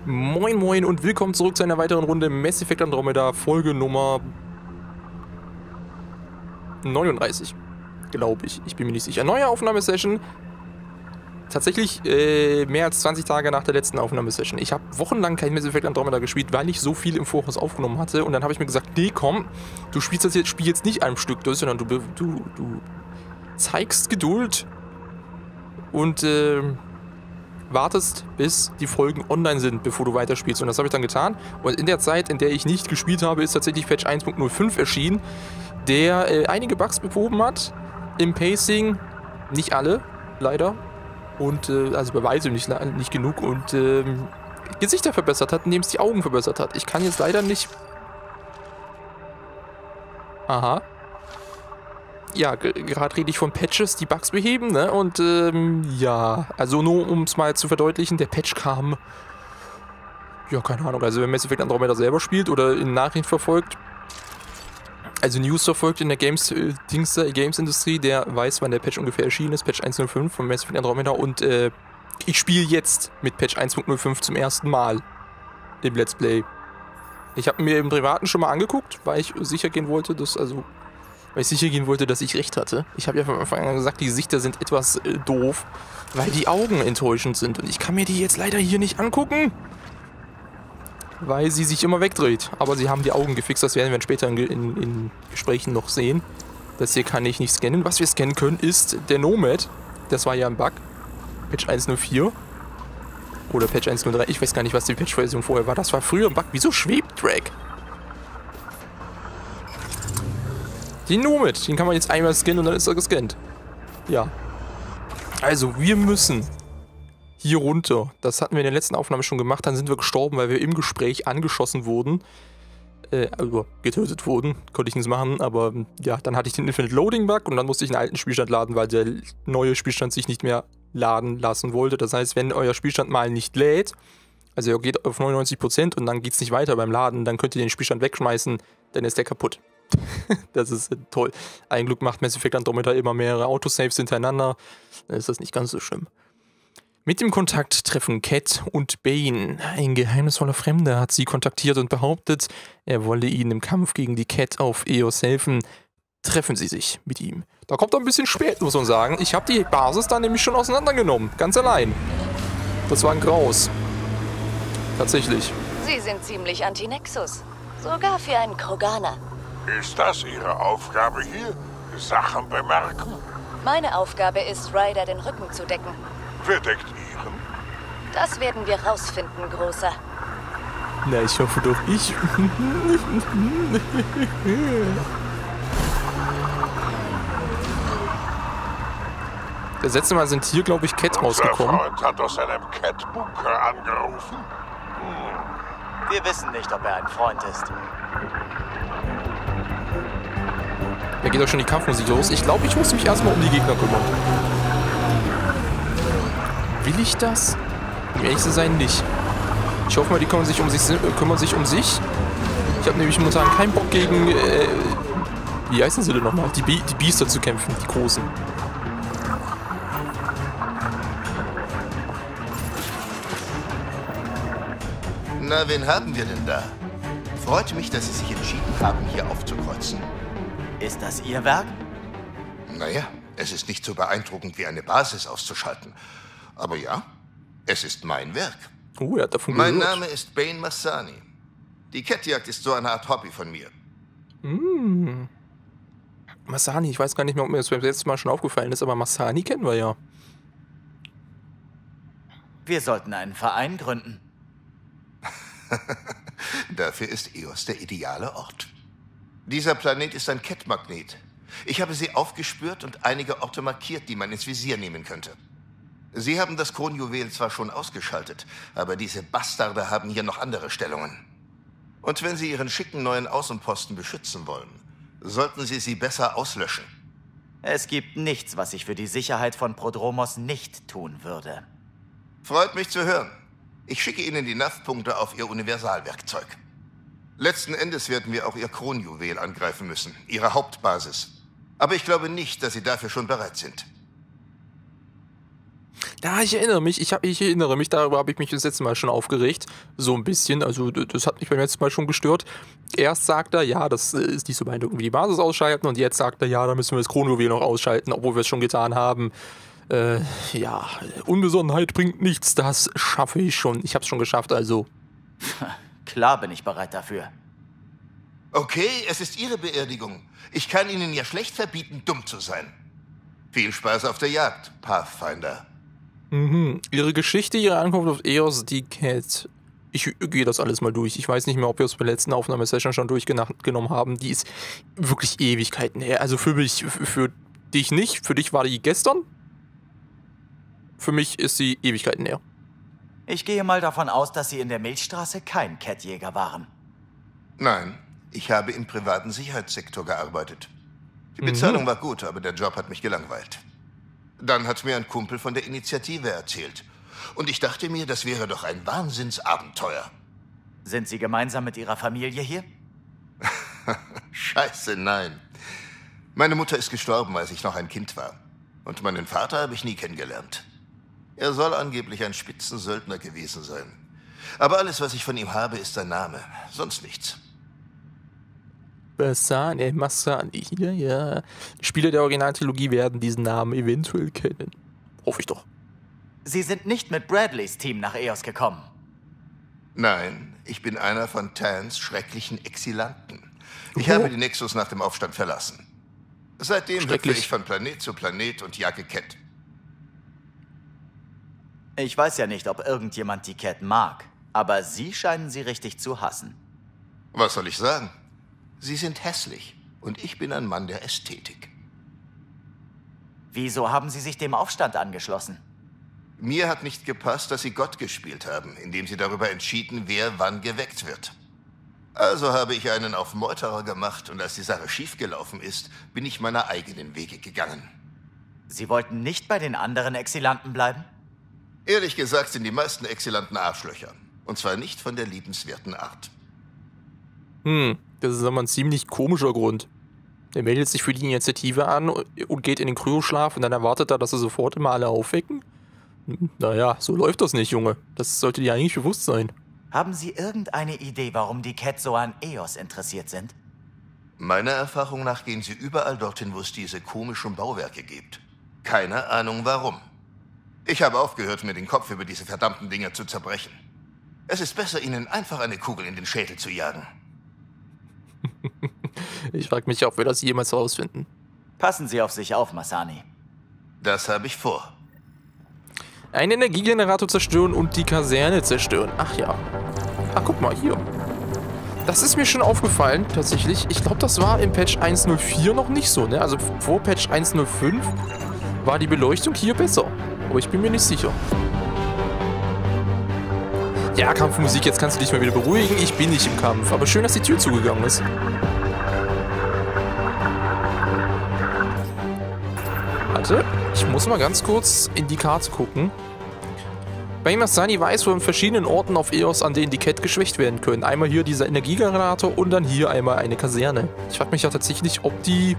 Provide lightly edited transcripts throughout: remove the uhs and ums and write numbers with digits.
Moin moin und willkommen zurück zu einer weiteren Runde Mass Effect Andromeda, Folge Nummer 39, glaube ich. Ich bin mir nicht sicher. Neue Aufnahmesession. Tatsächlich mehr als 20 Tage nach der letzten Aufnahmesession. Ich habe wochenlang kein Mass Effect Andromeda gespielt, weil ich so viel im Voraus aufgenommen hatte. Und dann habe ich mir gesagt, nee komm, du spielst das Spiel jetzt nicht einem Stück durch, sondern du zeigst Geduld und wartest, bis die Folgen online sind, bevor du weiterspielst. Und das habe ich dann getan. Und in der Zeit, in der ich nicht gespielt habe, ist tatsächlich Patch 1.05 erschienen, der einige Bugs behoben hat. Im Pacing, nicht alle, leider. Und, also bei weitem nicht genug. Und, Gesichter verbessert hat, indem es die Augen verbessert hat. Ich kann jetzt leider nicht... Aha. Ja, gerade rede ich von Patches, die Bugs beheben, ne? Und, ja, also nur um es mal zu verdeutlichen, der Patch kam, ja, keine Ahnung, also wer Mass Effect Andromeda selber spielt oder in Nachrichten verfolgt, also News verfolgt in der Games-Industrie, der weiß, wann der Patch ungefähr erschienen ist, Patch 1.05 von Mass Effect Andromeda und, ich spiele jetzt mit Patch 1.05 zum ersten Mal im Let's Play. Ich habe mir im Privaten schon mal angeguckt, weil ich sicher gehen wollte, dass ich recht hatte. Ich habe ja von Anfang an gesagt, die Gesichter sind etwas doof, weil die Augen enttäuschend sind. Und ich kann mir die jetzt leider hier nicht angucken, weil sie sich immer wegdreht. Aber sie haben die Augen gefixt, das werden wir später in Gesprächen noch sehen. Das hier kann ich nicht scannen. Was wir scannen können, ist der Nomad. Das war ja ein Bug. Patch 1.04. Oder Patch 1.03. Ich weiß gar nicht, was die Patch-Version vorher war. Das war früher ein Bug. Wieso schwebt Drag? Den Nomad, den kann man jetzt einmal scannen und dann ist er gescannt. Ja. Also, wir müssen hier runter. Das hatten wir in der letzten Aufnahme schon gemacht. Dann sind wir gestorben, weil wir im Gespräch angeschossen wurden. Also getötet wurden. Konnte ich nichts machen, aber ja, dann hatte ich den Infinite Loading Bug und dann musste ich einen alten Spielstand laden, weil der neue Spielstand sich nicht mehr laden lassen wollte. Das heißt, wenn euer Spielstand mal nicht lädt, also er geht auf 99% und dann geht es nicht weiter beim Laden, dann könnt ihr den Spielstand wegschmeißen, dann ist der kaputt. Das ist toll. Ein Glück macht Mass Effect Andromeda immer mehrere Autosaves hintereinander. Dann ist das nicht ganz so schlimm. Mit dem Kontakt treffen Cat und Bane. Ein geheimnisvoller Fremder hat sie kontaktiert und behauptet, er wolle ihnen im Kampf gegen die Cat auf Eos helfen. Treffen sie sich mit ihm. Da kommt er ein bisschen spät, muss man sagen. Ich habe die Basis dann nämlich schon auseinandergenommen. Ganz allein. Das war ein Graus. Tatsächlich. Sie sind ziemlich anti-Nexus. Sogar für einen Kroganer. Ist das Ihre Aufgabe hier? Sachen bemerken? Meine Aufgabe ist, Ryder den Rücken zu decken. Wer deckt Ihren? Das werden wir rausfinden, Großer. Na, ich hoffe doch ich. Das letzte Mal sind hier, glaube ich, Cat rausgekommen. Unser Freund hat aus seinem Cat-Bunker angerufen. Wir wissen nicht, ob er ein Freund ist. Da geht auch schon die Kampfmusik los. Ich glaube, ich muss mich erstmal um die Gegner kümmern. Will ich das? Um ehrlich zu sein, nicht. Ich hoffe mal, die kümmern sich um sich. Ich habe nämlich momentan keinen Bock gegen, wie heißen sie denn nochmal? Die Biester zu kämpfen, die großen. Na, wen haben wir denn da? Freut mich, dass Sie sich entschieden haben, hier aufzukreuzen. Ist das Ihr Werk? Naja, es ist nicht so beeindruckend wie eine Basis auszuschalten. Aber ja, es ist mein Werk. Oh, er hat davon Mein gehört. Name ist Bane Massani. Die Cat-Jagd ist so eine Art Hobby von mir. Massani, ich weiß gar nicht mehr, ob mir das beim letzten Mal schon aufgefallen ist, aber Massani kennen wir ja. Wir sollten einen Verein gründen. Dafür ist Eos der ideale Ort. Dieser Planet ist ein Cat-Magnet. Ich habe sie aufgespürt und einige Orte markiert, die man ins Visier nehmen könnte. Sie haben das Kronjuwel zwar schon ausgeschaltet, aber diese Bastarde haben hier noch andere Stellungen. Und wenn Sie Ihren schicken neuen Außenposten beschützen wollen, sollten Sie sie besser auslöschen. Es gibt nichts, was ich für die Sicherheit von Prodromos nicht tun würde. Freut mich zu hören. Ich schicke Ihnen die NAV-Punkte auf Ihr Universalwerkzeug. Letzten Endes werden wir auch Ihr Kronjuwel angreifen müssen, Ihre Hauptbasis. Aber ich glaube nicht, dass Sie dafür schon bereit sind. Ja, ich erinnere mich, darüber habe ich mich das letzte Mal schon aufgeregt. So ein bisschen, also das hat mich beim letzten Mal schon gestört. Erst sagt er, ja, das ist nicht so weit irgendwie die Basis ausschalten und jetzt sagt er, ja, da müssen wir das Kronjuwel noch ausschalten, obwohl wir es schon getan haben. Ja, Unbesonnenheit bringt nichts, das schaffe ich schon. Ich habe es schon geschafft, also. Klar bin ich bereit dafür. Okay, es ist Ihre Beerdigung. Ich kann Ihnen ja schlecht verbieten, dumm zu sein. Viel Spaß auf der Jagd, Pathfinder. Ihre Geschichte, ihre Ankunft auf Eos, die Cat. Ich gehe das alles mal durch. Ich weiß nicht mehr, ob wir es bei der letzten Aufnahmesession schon durchgenommen haben. Die ist wirklich Ewigkeiten her. Also für mich, für dich nicht. Für dich war die gestern. Für mich ist sie Ewigkeiten her. Ich gehe mal davon aus, dass Sie in der Milchstraße kein Catjäger waren. Nein, ich habe im privaten Sicherheitssektor gearbeitet. Die Bezahlung war gut, aber der Job hat mich gelangweilt. Dann hat mir ein Kumpel von der Initiative erzählt. Und ich dachte mir, das wäre doch ein Wahnsinnsabenteuer. Sind Sie gemeinsam mit Ihrer Familie hier? Scheiße, nein. Meine Mutter ist gestorben, als ich noch ein Kind war. Und meinen Vater habe ich nie kennengelernt. Er soll angeblich ein Spitzensöldner gewesen sein. Aber alles, was ich von ihm habe, ist sein Name. Sonst nichts. Bassani, Massani, ja. Spieler der Originaltrilogie werden diesen Namen eventuell kennen. Hoffe ich doch. Sie sind nicht mit Bradleys Team nach Eos gekommen. Nein, ich bin einer von Tans schrecklichen Exilanten. Ich habe die Nexus nach dem Aufstand verlassen. Seitdem hüpfe ich von Planet zu Planet und jage Cat. Ich weiß ja nicht, ob irgendjemand die Cat mag, aber Sie scheinen sie richtig zu hassen. Was soll ich sagen? Sie sind hässlich und ich bin ein Mann der Ästhetik. Wieso haben Sie sich dem Aufstand angeschlossen? Mir hat nicht gepasst, dass Sie Gott gespielt haben, indem Sie darüber entschieden, wer wann geweckt wird. Also habe ich einen auf Meuterer gemacht und als die Sache schiefgelaufen ist, bin ich meiner eigenen Wege gegangen. Sie wollten nicht bei den anderen Exilanten bleiben? Ehrlich gesagt sind die meisten Exilanten Arschlöcher. Und zwar nicht von der liebenswerten Art. Das ist aber ein ziemlich komischer Grund. Er meldet sich für die Initiative an und geht in den Kryoschlaf und dann erwartet er, dass er sofort immer alle aufwecken? Naja, so läuft das nicht, Junge. Das sollte dir eigentlich bewusst sein. Haben Sie irgendeine Idee, warum die Cat so an Eos interessiert sind? Meiner Erfahrung nach gehen sie überall dorthin, wo es diese komischen Bauwerke gibt. Keine Ahnung warum. Ich habe aufgehört, mir den Kopf über diese verdammten Dinger zu zerbrechen. Es ist besser, ihnen einfach eine Kugel in den Schädel zu jagen. Ich frage mich, ob wir das jemals herausfinden. Passen Sie auf sich auf, Massani. Das habe ich vor. Einen Energiegenerator zerstören und die Kaserne zerstören. Ach ja. Ach, guck mal, hier. Das ist mir schon aufgefallen, tatsächlich. Ich glaube, das war im Patch 1.04 noch nicht so, ne? Also vor Patch 1.05 war die Beleuchtung hier besser. Aber ich bin mir nicht sicher. Ja, Kampfmusik, jetzt kannst du dich mal wieder beruhigen. Ich bin nicht im Kampf. Aber schön, dass die Tür zugegangen ist. Warte, ich muss mal ganz kurz in die Karte gucken. Massani weiß von verschiedenen Orten auf Eos, an denen die Cat geschwächt werden können. Einmal hier dieser Energiegenerator und dann hier einmal eine Kaserne. Ich frage mich ja tatsächlich, ob die...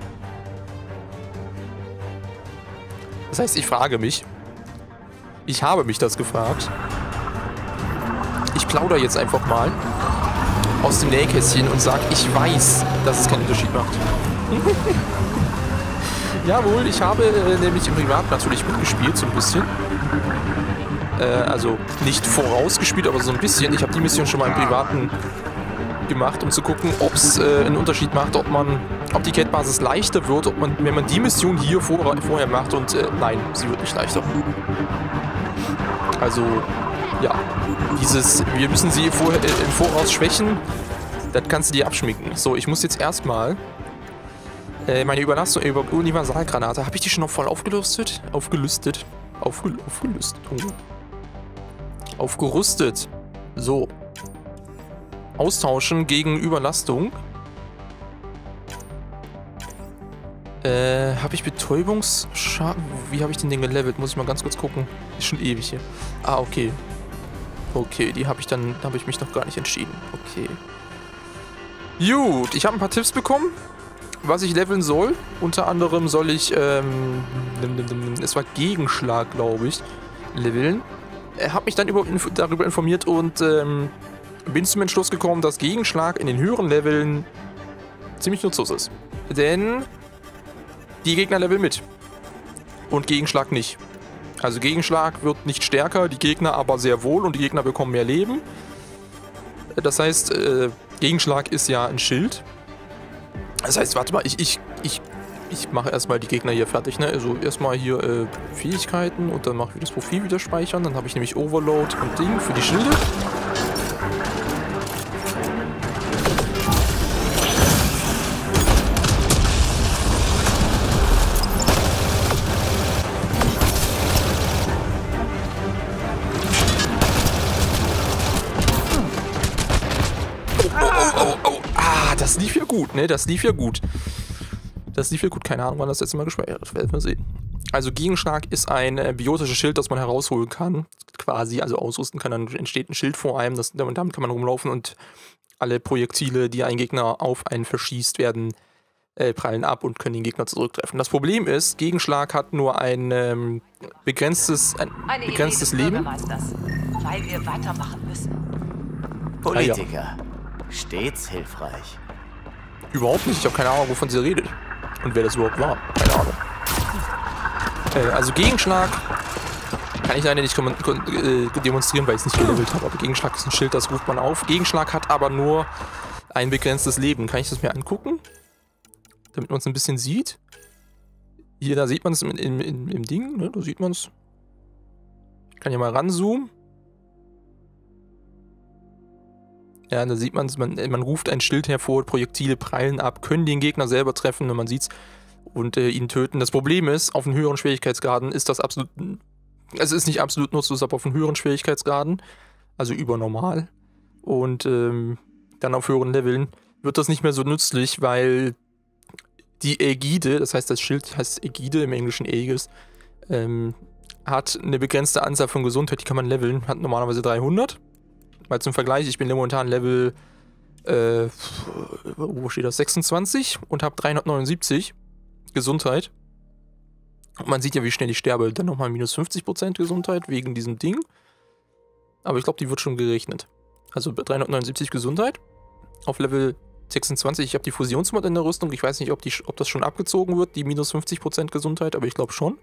Das heißt, ich frage mich. Ich habe mich das gefragt. Ich plaudere jetzt einfach mal aus dem Nähkästchen und sage, ich weiß, dass es keinen Unterschied macht. Jawohl, ich habe nämlich im Privat natürlich mitgespielt, so ein bisschen. Also nicht vorausgespielt, aber so ein bisschen. Ich habe die Mission schon mal im Privaten gemacht, um zu gucken, ob es einen Unterschied macht, ob die Cat-Basis leichter wird, wenn man die Mission hier vorher macht und nein, sie wird nicht leichter. Also, ja, wir müssen sie im Voraus schwächen, das kannst du dir abschminken. So, ich muss jetzt erstmal meine Überlastung über Universalgranate, habe ich die schon noch voll aufgelüstet? Aufgerüstet. So. Austauschen gegen Überlastung. Habe ich Betäubungsschaden? Wie habe ich den Ding gelevelt? Muss ich mal ganz kurz gucken. Ist schon ewig hier. Ah, okay. Okay, da habe ich mich noch gar nicht entschieden. Okay. Gut, ich habe ein paar Tipps bekommen. was ich leveln soll. Unter anderem soll ich, es war Gegenschlag, glaube ich, leveln. Habe mich dann darüber informiert und bin zum Entschluss gekommen, dass Gegenschlag in den höheren Leveln ziemlich nutzlos ist. Denn die Gegner leveln mit und Gegenschlag nicht. Also Gegenschlag wird nicht stärker, die Gegner aber sehr wohl und die Gegner bekommen mehr Leben. Das heißt, Gegenschlag ist ja ein Schild. Das heißt, warte mal, ich mache erstmal die Gegner hier fertig, ne? Also erstmal hier Fähigkeiten und dann mache ich das Profil wieder speichern. Dann habe ich nämlich Overload und Ding für die Schilde. Das lief ja gut, ne? Das lief ja gut. Das lief ja gut. Keine Ahnung, wann das letzte Mal gespeichert hat. Werden wir sehen. Also Gegenschlag ist ein biotisches Schild, das man herausholen kann. Quasi, also ausrüsten kann. Dann entsteht ein Schild vor einem. Damit kann man rumlaufen und alle Projektile, die ein Gegner auf einen verschießt, prallen ab und können den Gegner zurücktreffen. Das Problem ist, Gegenschlag hat nur ein begrenztes Leben. Weil wir weitermachen müssen. Politiker. Stets hilfreich. Überhaupt nicht. Ich habe keine Ahnung, wovon sie redet. Und wer das überhaupt war. Keine Ahnung. Also Gegenschlag kann ich leider nicht demonstrieren, weil ich es nicht gelevelt habe. Aber Gegenschlag ist ein Schild, das ruft man auf. Gegenschlag hat aber nur ein begrenztes Leben. Kann ich das mir angucken? Damit man es ein bisschen sieht. Hier, da sieht man es im Ding. Ne? Da sieht man es. Ich kann hier mal ranzoomen. Ja, da sieht man es, man ruft ein Schild hervor, Projektile prallen ab, können den Gegner selber treffen, wenn man sieht es, und ihn töten. Das Problem ist, auf den höheren Schwierigkeitsgraden ist das absolut, es ist nicht absolut nutzlos, aber auf den höheren Schwierigkeitsgraden, also über normal, und dann auf höheren Leveln wird das nicht mehr so nützlich, weil die Ägide, das heißt das Schild heißt Ägide, im Englischen Aegis, hat eine begrenzte Anzahl von Gesundheit, die kann man leveln, hat normalerweise 300. Mal zum Vergleich, ich bin momentan Level, wo steht das, 26 und habe 379 Gesundheit. Und man sieht ja, wie schnell ich sterbe. Dann nochmal minus 50% Gesundheit wegen diesem Ding. Aber ich glaube, die wird schon gerechnet. Also 379 Gesundheit auf Level 26. Ich habe die Fusionsmod in der Rüstung. Ich weiß nicht, ob das schon abgezogen wird, die minus 50% Gesundheit, aber ich glaube schon.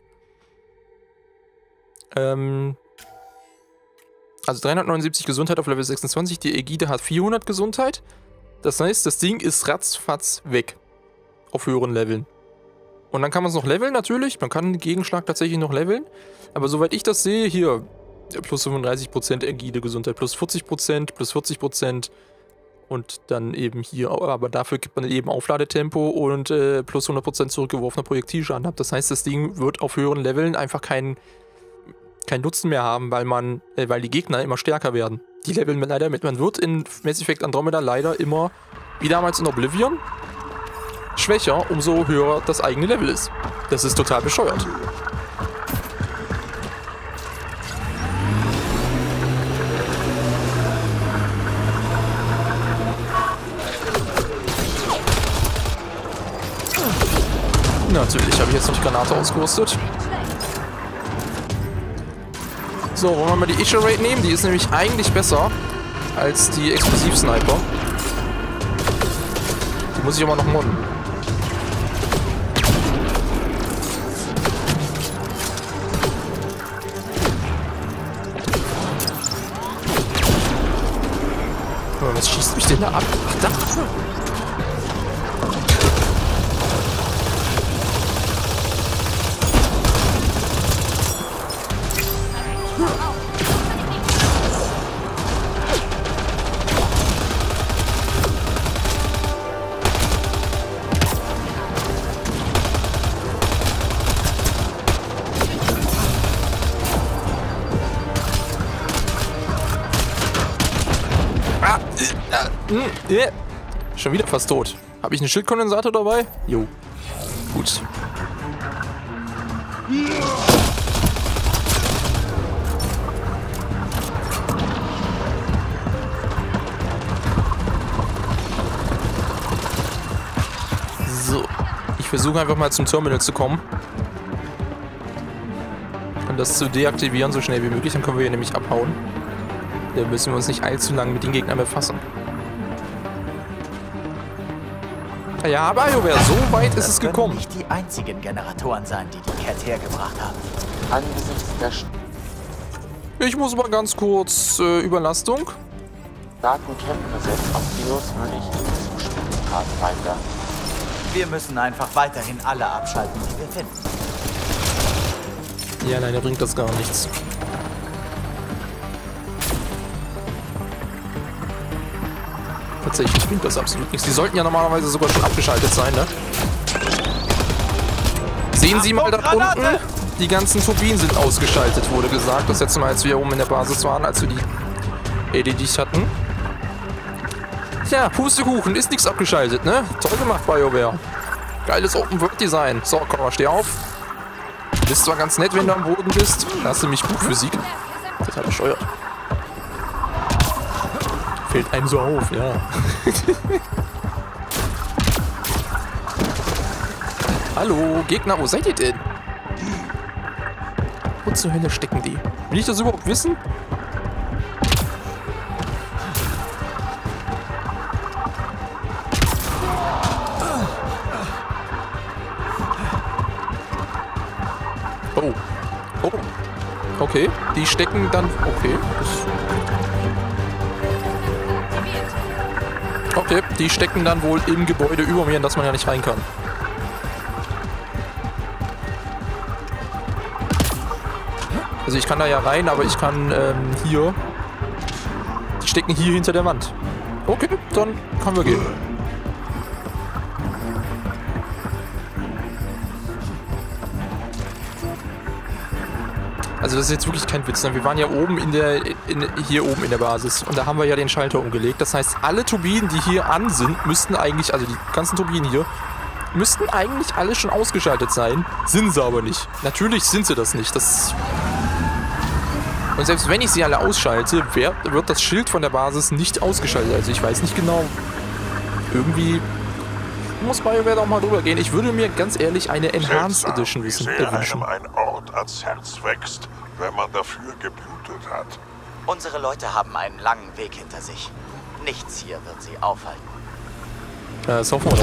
Also 379 Gesundheit auf Level 26, die Ägide hat 400 Gesundheit. Das heißt, das Ding ist ratzfatz weg. Auf höheren Leveln. Und dann kann man es noch leveln, natürlich. Man kann den Gegenschlag tatsächlich noch leveln. Aber soweit ich das sehe, hier plus 35% Ägide Gesundheit, plus 40%, plus 40%. Und dann eben hier, aber dafür gibt man eben Aufladetempo und plus 100% zurückgeworfener Projektilschaden ab. Das heißt, das Ding wird auf höheren Leveln einfach keinen Nutzen mehr haben, weil die Gegner immer stärker werden. Die leveln leider mit. Man wird in Mass Effect Andromeda leider immer, wie damals in Oblivion, schwächer, umso höher das eigene Level ist. Das ist total bescheuert. Natürlich habe ich jetzt noch die Granate ausgerüstet. So, wollen wir mal die Isha-Raid nehmen? Die ist nämlich eigentlich besser als die Explosiv-Sniper. Die muss ich aber noch modden. Was schießt mich denn da ab? Ach, da. Schon wieder fast tot. Habe ich einen Schildkondensator dabei? Jo. Gut. So. versuche einfach mal zum Terminal zu kommen. Und das zu deaktivieren, so schnell wie möglich. Dann können wir hier nämlich abhauen. Da müssen wir uns nicht allzu lange mit den Gegnern befassen. Ja, aber BioWare, so weit ist es gekommen. Das können nicht die einzigen Generatoren sein, die die Cat hergebracht haben. Angesichts der Ich muss mal ganz kurz Überlastung. starken Kämpfersets auf Eos würde ich Ihnen zustimmen, Pathfinder. Wir müssen einfach weiterhin alle abschalten, die wir finden. Ja, alleine bringt das gar nichts. Tatsächlich bringt das absolut nichts. Die sollten ja normalerweise sogar schon abgeschaltet sein, ne? Sehen Sie mal da unten. Die ganzen Turbinen sind ausgeschaltet, wurde gesagt. Das letzte Mal, als wir oben in der Basis waren, als wir die erledigt hatten. Tja, Pustekuchen, ist nichts abgeschaltet, ne? Toll gemacht, BioWare. Geiles Open-World-Design. So, komm mal, steh auf. Du bist zwar ganz nett, wenn du am Boden bist. Da hast du mich gut Physik. Total bescheuert. Fällt einem so auf, ja. Hallo, Gegner, wo seid ihr denn? Wo zur Hölle stecken die? Will ich das überhaupt wissen? Oh. Oh. Okay, die stecken dann... Okay. Okay, die stecken dann wohl im Gebäude über mir, in das man ja nicht rein kann. Also ich kann da ja rein, aber ich kann hier... Die stecken hier hinter der Wand. Okay, dann können wir gehen. Also das ist jetzt wirklich kein Witz, ne? Wir waren ja oben hier oben in der Basis und da haben wir ja den Schalter umgelegt. Das heißt, alle Turbinen, die hier an sind, müssten eigentlich, also die ganzen Turbinen hier, müssten eigentlich alle schon ausgeschaltet sein. Sind sie aber nicht. Natürlich sind sie das nicht. Und selbst wenn ich sie alle ausschalte, wird das Schild von der Basis nicht ausgeschaltet. Also ich weiß nicht genau. Irgendwie muss BioWare auch mal drüber gehen. Ich würde mir ganz ehrlich eine Enhanced Edition wünschen. Einem ein Ort ans Herz wächst, wenn man dafür geblutet hat. Unsere Leute haben einen langen Weg hinter sich. Nichts hier wird sie aufhalten. Das hoffen wir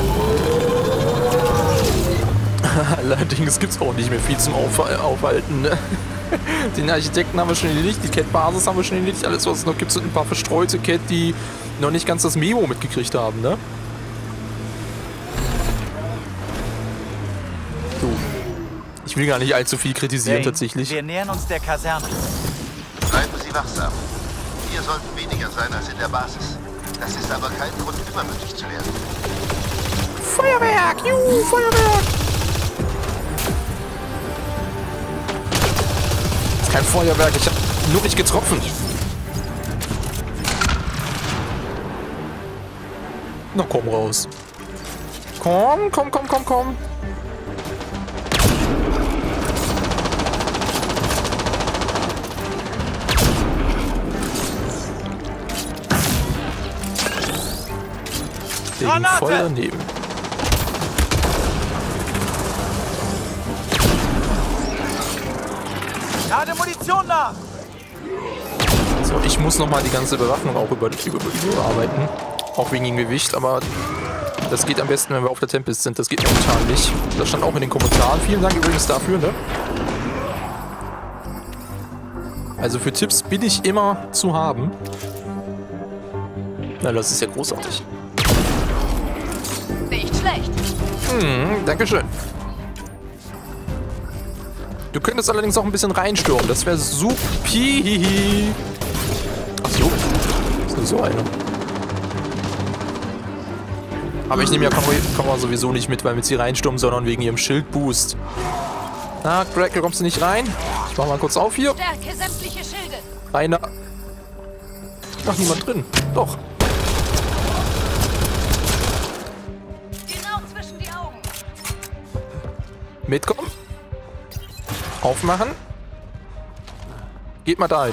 doch. Allerdings gibt es auch nicht mehr viel zum Aufhalten. Ne? Den Architekten haben wir schon erledigt, die Cat-Basis haben wir schon erledigt. Alles, was es noch gibt, sind ein paar verstreute Cat, die noch nicht ganz das Memo mitgekriegt haben, ne? So. Ich will gar nicht allzu viel kritisieren, tatsächlich. Wir nähern uns der Kaserne. Bleiben Sie wachsam. Hier sollten weniger sein als in der Basis. Das ist aber kein Grund, übermütig zu werden. Feuerwerk! Juhu, Feuerwerk! Das ist kein Feuerwerk, ich hab nur nicht getroffen. Na komm raus. Komm, komm, komm, komm, komm. Der ging voll daneben. Lade Munition nach! So, ich muss nochmal die ganze Bewaffnung auch überarbeiten. Auch wegen dem Gewicht, aber das geht am besten, wenn wir auf der Tempest sind. Das geht momentan nicht. Das stand auch in den Kommentaren. Vielen Dank übrigens dafür, ne? Also für Tipps bin ich immer zu haben. Na, das ist ja großartig. Nicht schlecht. Dankeschön. Du könntest allerdings auch ein bisschen reinstürmen. Das wäre supi. Ach so. Das ist nur so eine. Aber ich nehme ja Komma sowieso nicht mit, weil mit sie reinstürmen, sondern wegen ihrem Schildboost. Na, Cracker, kommst du nicht rein? Ich mach mal kurz auf hier. Stärke sämtliche Schilde. Einer. Ach, niemand drin. Doch. Genau zwischen die Augen. Mitkommen. Aufmachen. Geht mal da hin.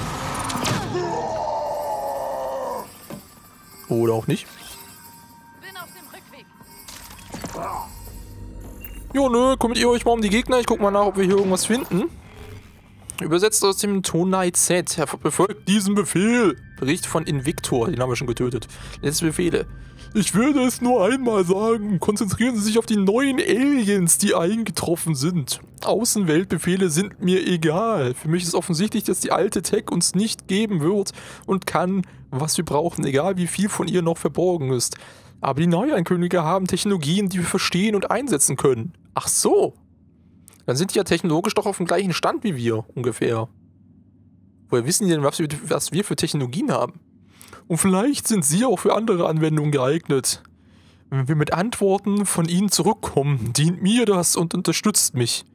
Oder auch nicht. Bin auf dem Rückweg. Ja, ne, kümmert ihr euch mal um die Gegner. Ich guck mal nach, ob wir hier irgendwas finden. Übersetzt aus dem Tonlight Z. Er befolgt diesen Befehl. Bericht von Invictor. Den haben wir schon getötet. Letzte Befehle. Ich werde es nur einmal sagen. Konzentrieren Sie sich auf die neuen Aliens, die eingetroffen sind. Außenweltbefehle sind mir egal. Für mich ist offensichtlich, dass die alte Tech uns nicht geben wird und kann, was wir brauchen, egal wie viel von ihr noch verborgen ist. Aber die Neuankömmlinge haben Technologien, die wir verstehen und einsetzen können. Ach so. Dann sind die ja technologisch doch auf dem gleichen Stand wie wir, ungefähr. Woher wissen die denn, was wir für Technologien haben? Und vielleicht sind sie auch für andere Anwendungen geeignet. Wenn wir mit Antworten von ihnen zurückkommen, dient mir das und unterstützt mich.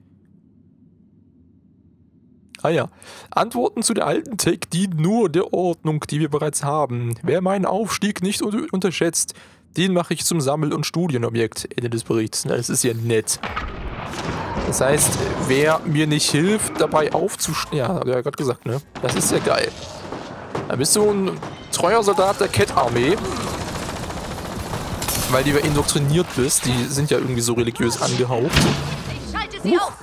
Ah ja, Antworten zu der alten Tech dienen nur der Ordnung, die wir bereits haben. Wer meinen Aufstieg nicht unterschätzt, den mache ich zum Sammel- und Studienobjekt. Ende des Berichts. Na, das ist ja nett. Das heißt, wer mir nicht hilft, dabei aufzustehen... Ja, hab ich ja gerade gesagt, ne? Das ist ja geil. Da bist du ein treuer Soldat der Cat-Armee. Weil du ja indoktriniert bist. Die sind ja irgendwie so religiös angehaucht. Ich schalte sie auf!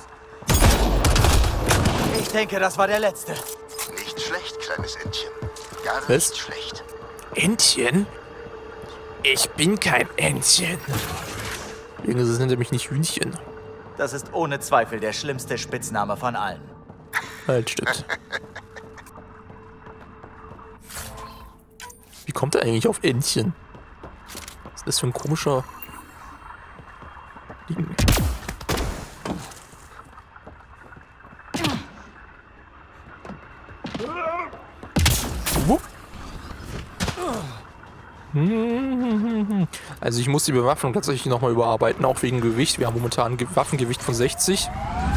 Ich denke, das war der letzte. Nicht schlecht, kleines Entchen. Gar Was? nicht schlecht. Entchen? Ich bin kein Entchen. Übrigens nennt er mich nicht Hühnchen. Das ist ohne Zweifel der schlimmste Spitzname von allen. Halt, stimmt. Wie kommt er eigentlich auf Entchen? Was ist das für ein komischer Ding? Wupp. Also ich muss die Bewaffnung tatsächlich nochmal überarbeiten, auch wegen Gewicht. Wir haben momentan ein Waffengewicht von 60.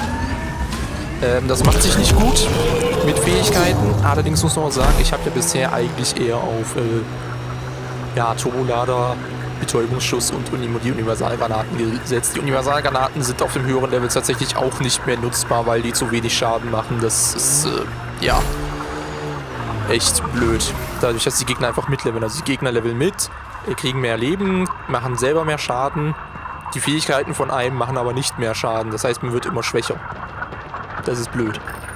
Das macht sich nicht gut mit Fähigkeiten. Allerdings muss man auch sagen, ich habe ja bisher eigentlich eher auf ja, Turbolader, Betäubungsschuss und die Universalgranaten gesetzt. Die Universalgranaten sind auf dem höheren Level tatsächlich auch nicht mehr nutzbar, weil die zu wenig Schaden machen. Das ist, ja, echt blöd. Dadurch, dass die Gegner einfach mitleveln. Also die Gegner leveln mit, kriegen mehr Leben, machen selber mehr Schaden. Die Fähigkeiten von einem machen aber nicht mehr Schaden. Das heißt, man wird immer schwächer. Das ist blöd.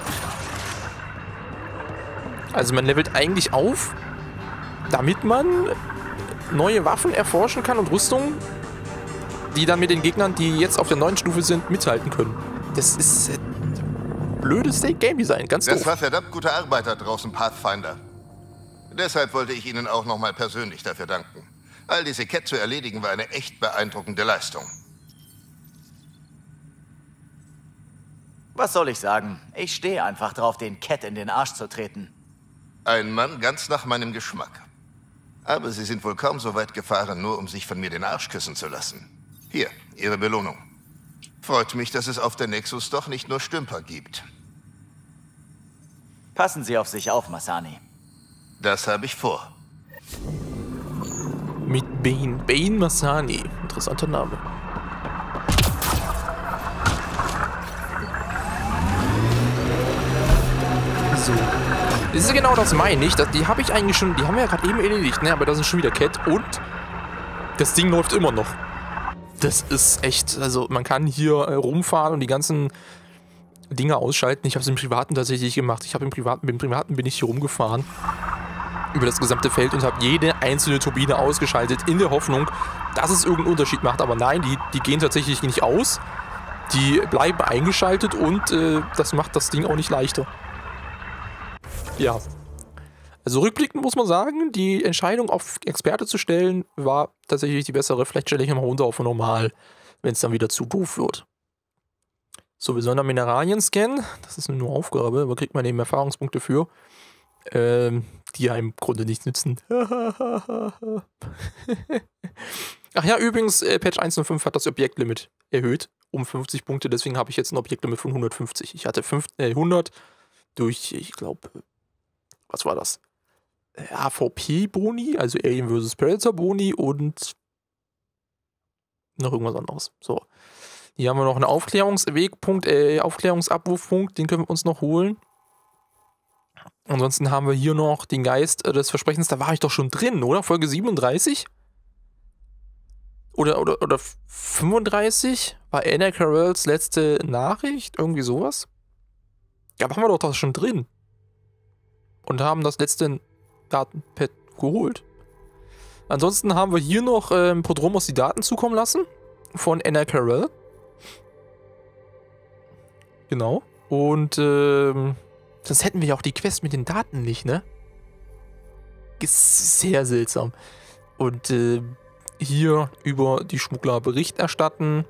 Also man levelt eigentlich auf, damit man neue Waffen erforschen kann und Rüstungen, die dann mit den Gegnern, die jetzt auf der 9. Stufe sind, mithalten können. Das ist blödes Game Design, ganz doof. Das war verdammt gute Arbeit da draußen, Pathfinder. Deshalb wollte ich Ihnen auch nochmal persönlich dafür danken. All diese Cat zu erledigen war eine echt beeindruckende Leistung. Was soll ich sagen? Ich stehe einfach drauf, den Cat in den Arsch zu treten. Ein Mann ganz nach meinem Geschmack. Aber Sie sind wohl kaum so weit gefahren, nur um sich von mir den Arsch küssen zu lassen. Hier, Ihre Belohnung. Freut mich, dass es auf der Nexus doch nicht nur Stümper gibt. Passen Sie auf sich auf, Masani. Das habe ich vor. Mit Bane. Bane Masani. Interessanter Name. So. Das ist genau das meine ich. Die habe ich eigentlich schon, die haben wir ja gerade eben erledigt, ne? Aber das ist schon wieder Cat und das Ding läuft immer noch. Das ist echt, also man kann hier rumfahren und die ganzen Dinge ausschalten. Ich habe es im Privaten tatsächlich gemacht. Im Privaten bin ich hier rumgefahren über das gesamte Feld und habe jede einzelne Turbine ausgeschaltet, in der Hoffnung, dass es irgendeinen Unterschied macht. Aber nein, die gehen tatsächlich nicht aus. Die bleiben eingeschaltet und das macht das Ding auch nicht leichter. Ja. Also rückblickend muss man sagen, die Entscheidung auf Experte zu stellen, war tatsächlich die bessere. Vielleicht stelle ich ihn mal runter auf normal, wenn es dann wieder zu doof wird. So, wir sollen dann Mineralien scannen. Das ist nur Aufgabe, aber kriegt man eben Erfahrungspunkte für. Die ja im Grunde nichts nützen. Ach ja, übrigens, Patch 1.05 hat das Objektlimit erhöht um 50 Punkte, deswegen habe ich jetzt ein Objektlimit von 150. Ich hatte 100 durch, ich glaube, was war das? AVP-Boni, also Alien vs. Predator-Boni und noch irgendwas anderes. So. Hier haben wir noch einen Aufklärungswegpunkt, Aufklärungsabrufpunkt, den können wir uns noch holen. Ansonsten haben wir hier noch den Geist des Versprechens, da war ich doch schon drin, oder? Folge 37? Oder 35? War Anna Carrolls letzte Nachricht? Irgendwie sowas? Ja, waren wir doch das schon drin. Und haben das letzte Datenpad geholt. Ansonsten haben wir hier noch Prodromos die Daten zukommen lassen. Von Anna Carroll. Genau. Und sonst hätten wir ja auch die Quest mit den Daten nicht, ne? Ist sehr seltsam. Und hier über die Schmuggler Bericht erstatten.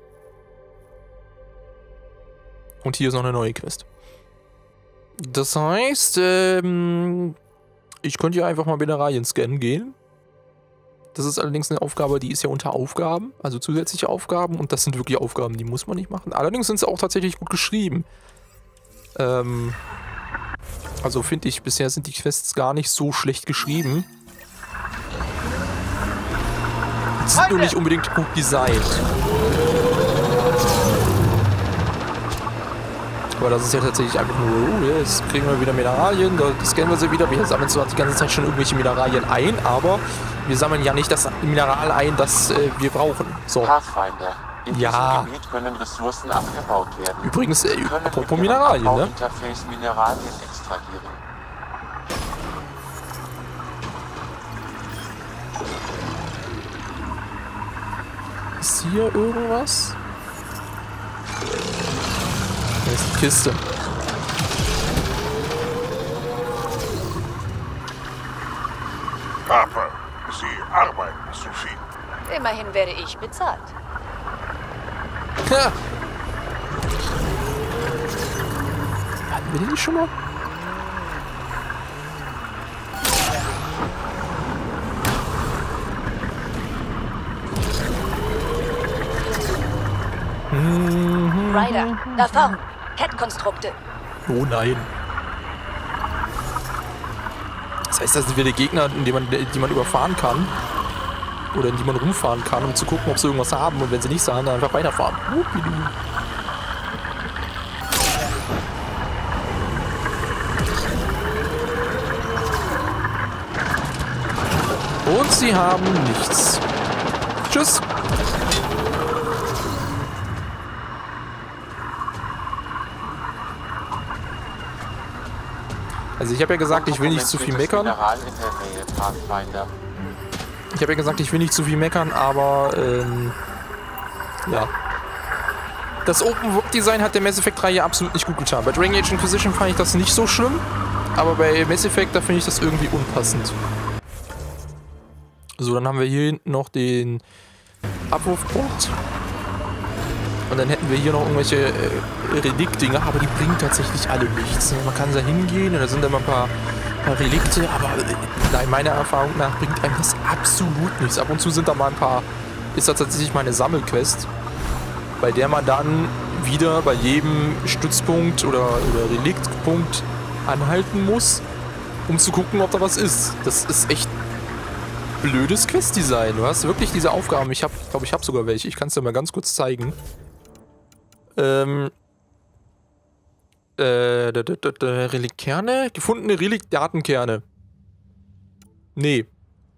Und hier ist noch eine neue Quest. Das heißt, ich könnte ja einfach mal Mineralien scannen gehen. Das ist allerdings eine Aufgabe, die ist ja unter Aufgaben, also zusätzliche Aufgaben. Und das sind wirklich Aufgaben, die muss man nicht machen. Allerdings sind sie auch tatsächlich gut geschrieben. Also finde ich, bisher sind die Quests gar nicht so schlecht geschrieben. Sind nur nicht unbedingt gut designt. Aber das ist ja tatsächlich einfach nur, jetzt kriegen wir wieder Mineralien, da scannen wir sie wieder. Wir sammeln zwar die ganze Zeit schon irgendwelche Mineralien ein, aber wir sammeln ja nicht das Mineral ein, das wir brauchen. So. Pathfinder. In Ja. diesem Gebiet können Ressourcen abgebaut werden. Übrigens, Können apropos mit Mineralien, ihrem ne? Abbauinterface Mineralien extrahieren. Ist hier irgendwas? Hier ist die Kiste. Harper, Sie arbeiten zu viel. Immerhin werde ich bezahlt. Ha! Hatten wir die nicht schon mal? Ryder, da vorn. Cat-Konstrukte. Oh nein. Das heißt, das sind wieder Gegner, die man überfahren kann. Oder in die man rumfahren kann, um zu gucken, ob sie irgendwas haben. Und wenn sie nichts haben, dann einfach weiterfahren. Und sie haben nichts. Tschüss. Also ich habe ja gesagt, ich will nicht zu viel meckern. Mineral in der Nähe, Pathfinder. Ich habe ja gesagt, ich will nicht zu viel meckern, aber ja. Das Open-World-Design hat der Mass Effect-Reihe absolut nicht gut getan. Bei Dragon Age Inquisition fand ich das nicht so schlimm, aber bei Mass Effect, da finde ich das irgendwie unpassend. So, dann haben wir hier hinten noch den Abwurfpunkt. Und dann hätten wir hier noch irgendwelche Reliktdinger, aber die bringen tatsächlich alle nichts. Man kann da hingehen und da sind immer ein paar Relikte, aber meiner Erfahrung nach bringt einem das absolut nichts. Ab und zu sind da mal ein paar, ist das tatsächlich mal eine Sammelquest, bei der man dann wieder bei jedem Stützpunkt oder Reliktpunkt anhalten muss, um zu gucken, ob da was ist. Das ist echt blödes Questdesign. Du hast wirklich diese Aufgaben. Ich glaube, ich habe sogar welche. Ich kann es dir mal ganz kurz zeigen. Relikkerne? Gefundene Relikt-Datenkerne. Nee.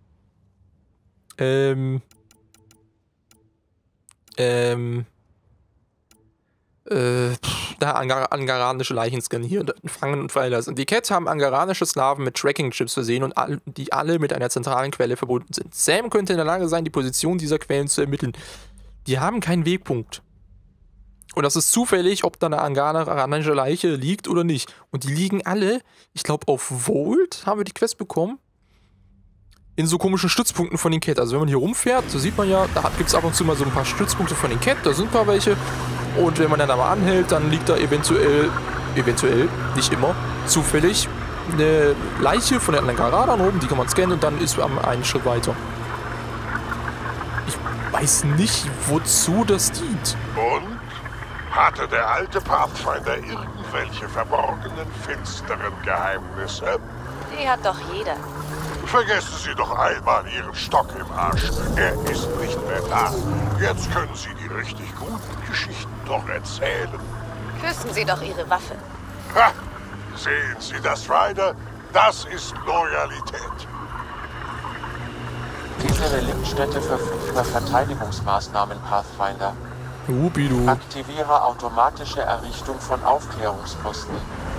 Da angaranische Leichenscan hier fangen und freilassen. Die Cats haben angaranische Sklaven mit Tracking-Chips versehen und die alle mit einer zentralen Quelle verbunden sind. Sam könnte in der Lage sein, die Position dieser Quellen zu ermitteln. Die haben keinen Wegpunkt. Und das ist zufällig, ob da eine angaranische Leiche liegt oder nicht. Und die liegen alle, ich glaube auf Volt haben wir die Quest bekommen, in so komischen Stützpunkten von den Cat. Also wenn man hier rumfährt, so sieht man ja, da gibt es ab und zu mal so ein paar Stützpunkte von den Cat, da sind ein paar welche. Und wenn man dann aber anhält, dann liegt da eventuell, nicht immer, zufällig eine Leiche von den Angaradern oben, die kann man scannen und dann ist man einen Schritt weiter. Ich weiß nicht, wozu das dient. Und? Hatte der alte Pathfinder irgendwelche verborgenen, finsteren Geheimnisse? Die hat doch jeder. Vergessen Sie doch einmal Ihren Stock im Arsch. Er ist nicht mehr da. Jetzt können Sie die richtig guten Geschichten doch erzählen. Küssen Sie doch Ihre Waffe. Ha! Sehen Sie das, Ryder? Das ist Loyalität. Diese Reliktstätte verfügt über Verteidigungsmaßnahmen, Pathfinder. Upidu. Aktiviere automatische Errichtung von Aufklärungsposten.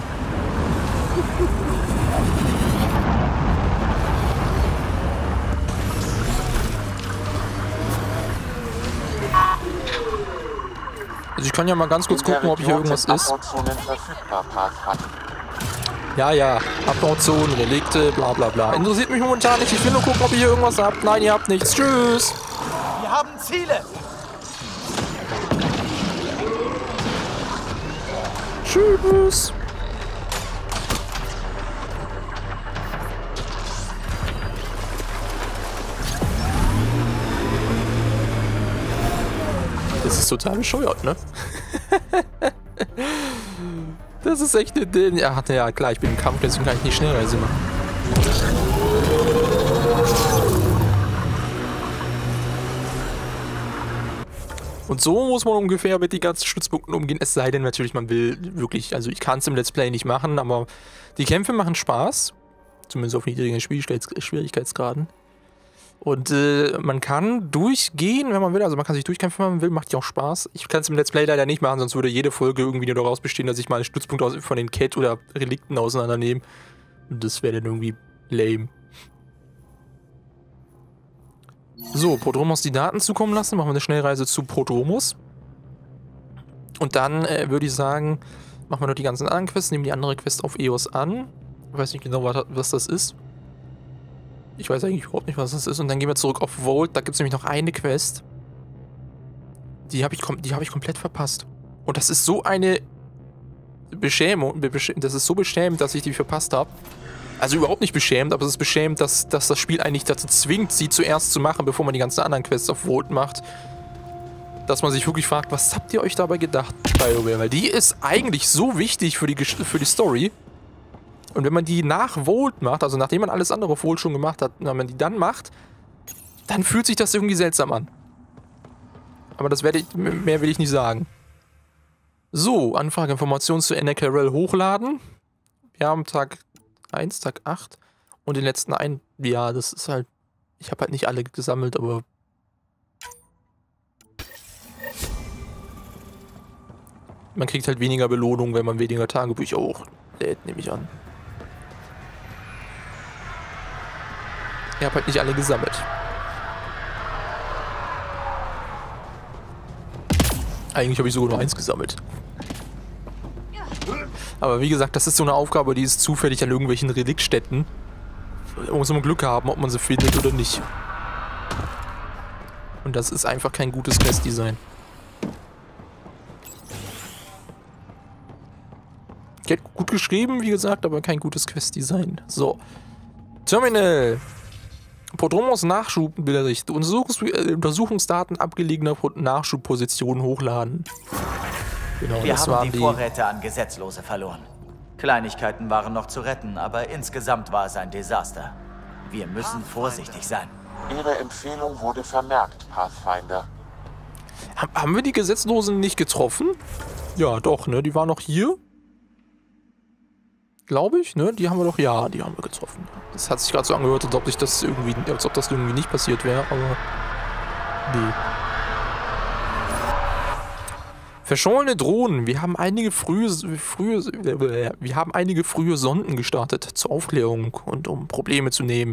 Also ich kann ja mal ganz kurz gucken, ob hier irgendwas ist. Ja, Abbauzone, Relikte, bla bla bla. Interessiert mich momentan nicht. Ich will nur gucken, ob ihr hier irgendwas habt. Nein, ihr habt nichts. Tschüss. Wir haben Ziele. Tschüss. Das ist total bescheuert, ne? Das ist echt eine... Ja, klar, ich bin im Kampf, deswegen kann ich nicht Schnellreise machen. Und so muss man ungefähr mit den ganzen Stützpunkten umgehen, es sei denn natürlich, man will wirklich... Also ich kann es im Let's Play nicht machen, aber die Kämpfe machen Spaß. Zumindest auf niedrigen Schwierigkeitsgraden. Und man kann durchgehen, wenn man will. Also man kann sich durchkämpfen, wenn man will. Macht ja auch Spaß. Ich kann es im Let's Play leider nicht machen, sonst würde jede Folge irgendwie nur daraus bestehen, dass ich mal einen Stützpunkt von den Cat oder Relikten auseinandernehme. Und das wäre dann irgendwie lame. So, Prodromos die Daten zukommen lassen. Machen wir eine Schnellreise zu Prodromos. Und dann würde ich sagen, machen wir noch die ganzen anderen Quests, nehmen die andere Quest auf EOS an. Ich weiß nicht genau, was das ist. Ich weiß eigentlich überhaupt nicht, was das ist. Und dann gehen wir zurück auf Vault. Da gibt es nämlich noch eine Quest. Die habe ich komplett verpasst. Und das ist so eine Beschämung. Das ist so beschämend, dass ich die verpasst habe. Also überhaupt nicht beschämt, aber es ist beschämend, dass das Spiel eigentlich dazu zwingt, sie zuerst zu machen, bevor man die ganzen anderen Quests auf Vault macht. Dass man sich wirklich fragt, was habt ihr euch dabei gedacht, BioWare? Weil die ist eigentlich so wichtig für die Story. Und wenn man die nach Vault macht, also nachdem man alles andere auf Vault schon gemacht hat, wenn man die dann macht, dann fühlt sich das irgendwie seltsam an. Aber das mehr will ich nicht sagen. So, Anfrage, Informationen zu NRKRL hochladen. Wir haben Tag 1, Tag 8 und den letzten einen. Ja, das ist halt... Ich habe halt nicht alle gesammelt, aber... Man kriegt halt weniger Belohnung, wenn man weniger Tagebücher hochlädt, nehme ich an. Ich habe halt nicht alle gesammelt. Eigentlich habe ich sogar nur 1 gesammelt. Aber wie gesagt, das ist so eine Aufgabe, die ist zufällig an irgendwelchen Reliktstätten. Man muss immer Glück haben, ob man sie findet oder nicht. Und das ist einfach kein gutes Quest-Design. Gut geschrieben, wie gesagt, aber kein gutes Quest-Design. So. Terminal. Prodromos Nachschubbericht. Untersuchungsdaten abgelegener Nachschubpositionen hochladen. Genau, wir haben die Vorräte an Gesetzlose verloren. Kleinigkeiten waren noch zu retten, aber insgesamt war es ein Desaster. Wir müssen vorsichtig sein. Ihre Empfehlung wurde vermerkt, Pathfinder. Haben wir die Gesetzlosen nicht getroffen? Ja, doch, ne? Die waren noch hier. Glaube ich, ne? Die haben wir doch, ja, die haben wir getroffen. Das hat sich gerade so angehört, als ob das irgendwie nicht passiert wäre, aber nee. Verschollene Drohnen. Wir haben einige frühe Sonden gestartet zur Aufklärung und um Proben zu nehmen.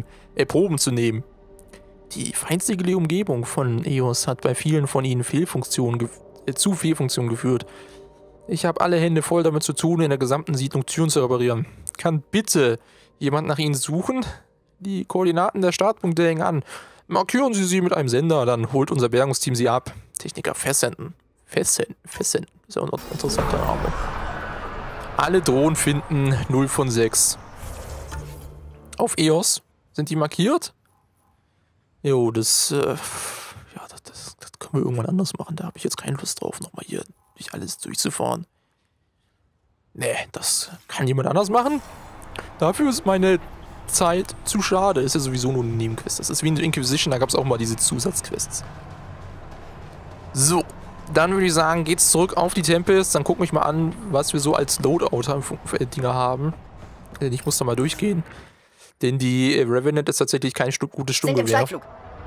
Die feindliche Umgebung von EOS hat bei vielen von ihnen zu Fehlfunktionen geführt. Ich habe alle Hände voll damit zu tun, in der gesamten Siedlung Türen zu reparieren. Kann bitte jemand nach ihnen suchen? Die Koordinaten der Startpunkte hängen an. Markieren Sie sie mit einem Sender, dann holt unser Bergungsteam sie ab. Techniker festsenden. Festsenden. Ist ja ein interessanter Name. Alle Drohnen finden 0 von 6. Auf EOS sind die markiert? Jo, das können wir irgendwann anders machen. Da habe ich jetzt keine Lust drauf, nochmal hier durch alles durchzufahren. Nee, das kann jemand anders machen. Dafür ist meine Zeit zu schade. Ist ja sowieso nur eine Nebenquest. Das ist wie in Inquisition, da gab es auch mal diese Zusatzquests. So, dann würde ich sagen, geht's zurück auf die Tempest. Dann gucken wir mal an, was wir so als Loadout-Dinger haben. Ich muss da mal durchgehen. Denn die Revenant ist tatsächlich kein gutes Sturmgewehr.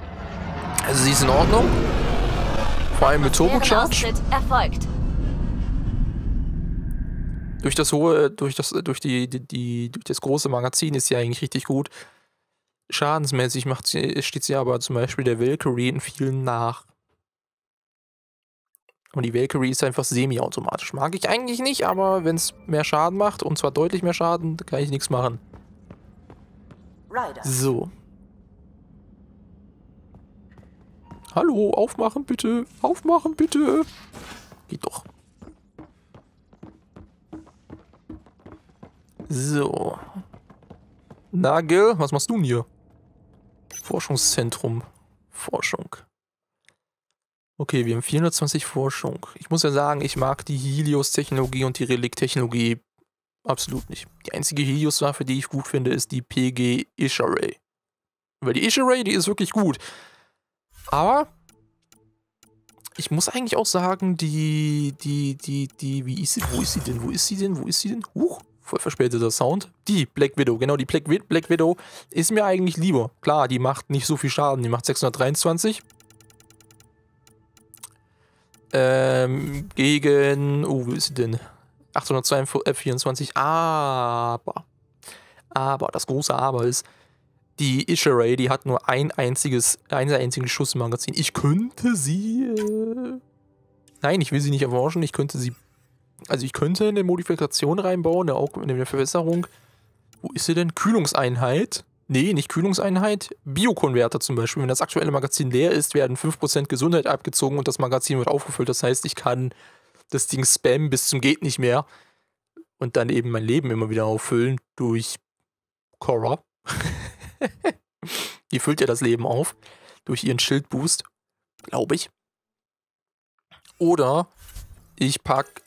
Also sie ist in Ordnung. Vor allem mit Turbocharge. Erfolgt. Durch das hohe, durch das große Magazin ist sie eigentlich richtig gut. Schadensmäßig steht sie aber zum Beispiel der Valkyrie in vielen nach. Und die Valkyrie ist einfach semi-automatisch. Mag ich eigentlich nicht, aber wenn es mehr Schaden macht, und zwar deutlich mehr Schaden, dann kann ich nichts machen. So. Hallo, aufmachen bitte. Aufmachen bitte. Geht doch. So. Nagel, was machst du denn hier? Forschungszentrum. Forschung. Okay, wir haben 420 Forschung. Ich muss ja sagen, ich mag die Helios-Technologie und die Relikt-Technologie absolut nicht. Die einzige Helios-Waffe, die ich gut finde, ist die PG Isha-Ray. Weil die Isha-Ray, die ist wirklich gut. Aber ich muss eigentlich auch sagen, wie ist sie? Wo ist sie denn? Huch, voll verspäteter Sound. Die Black Widow, genau, die Black Widow ist mir eigentlich lieber. Klar, die macht nicht so viel Schaden, die macht 623. Gegen, wo ist sie denn? 824, aber das große Aber ist, die Isha-Ray, die hat nur einen einzigen Schuss im Magazin. Ich könnte sie, nein, ich will sie nicht erforschen, ich könnte eine Modifikation reinbauen, eine Verbesserung. Wo ist sie denn? Kühlungseinheit. Nee, nicht Kühlungseinheit. Biokonverter zum Beispiel. Wenn das aktuelle Magazin leer ist, werden 5% Gesundheit abgezogen und das Magazin wird aufgefüllt. Das heißt, ich kann das Ding spammen bis zum geht nicht mehr und dann eben mein Leben immer wieder auffüllen durch Korra. Die füllt ja das Leben auf durch ihren Schildboost, glaube ich. Oder ich pack,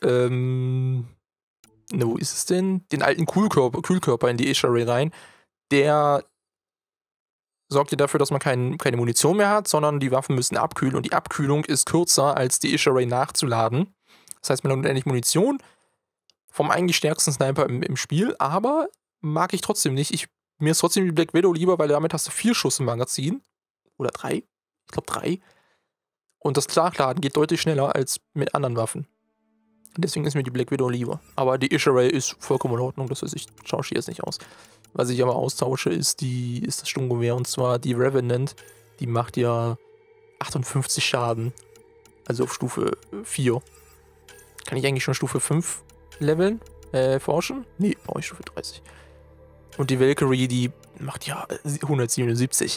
wo ist es denn? Den alten Kühlkörper in die Isha-Ray rein. Der sorgt ja dafür, dass man keine Munition mehr hat, sondern die Waffen müssen abkühlen und die Abkühlung ist kürzer, als die Isha-Ray nachzuladen. Das heißt, man hat unendlich Munition vom eigentlich stärksten Sniper im Spiel, aber mag ich trotzdem nicht. Mir ist trotzdem die Black Widow lieber, weil damit hast du 4 Schuss im Magazin. Oder 3. Ich glaube 3. Und das Nachladen geht deutlich schneller als mit anderen Waffen. Deswegen ist mir die Black Widow lieber. Aber die Isha-Ray ist vollkommen in Ordnung, das heißt, ich tausche jetzt nicht aus. Was ich aber austausche, ist das Sturmgewehr, und zwar die Revenant. Die macht ja 58 Schaden. Also auf Stufe 4. Kann ich eigentlich schon Stufe 5 leveln? Forschen? Nee, brauche ich Stufe 30. Und die Valkyrie, die macht ja 177.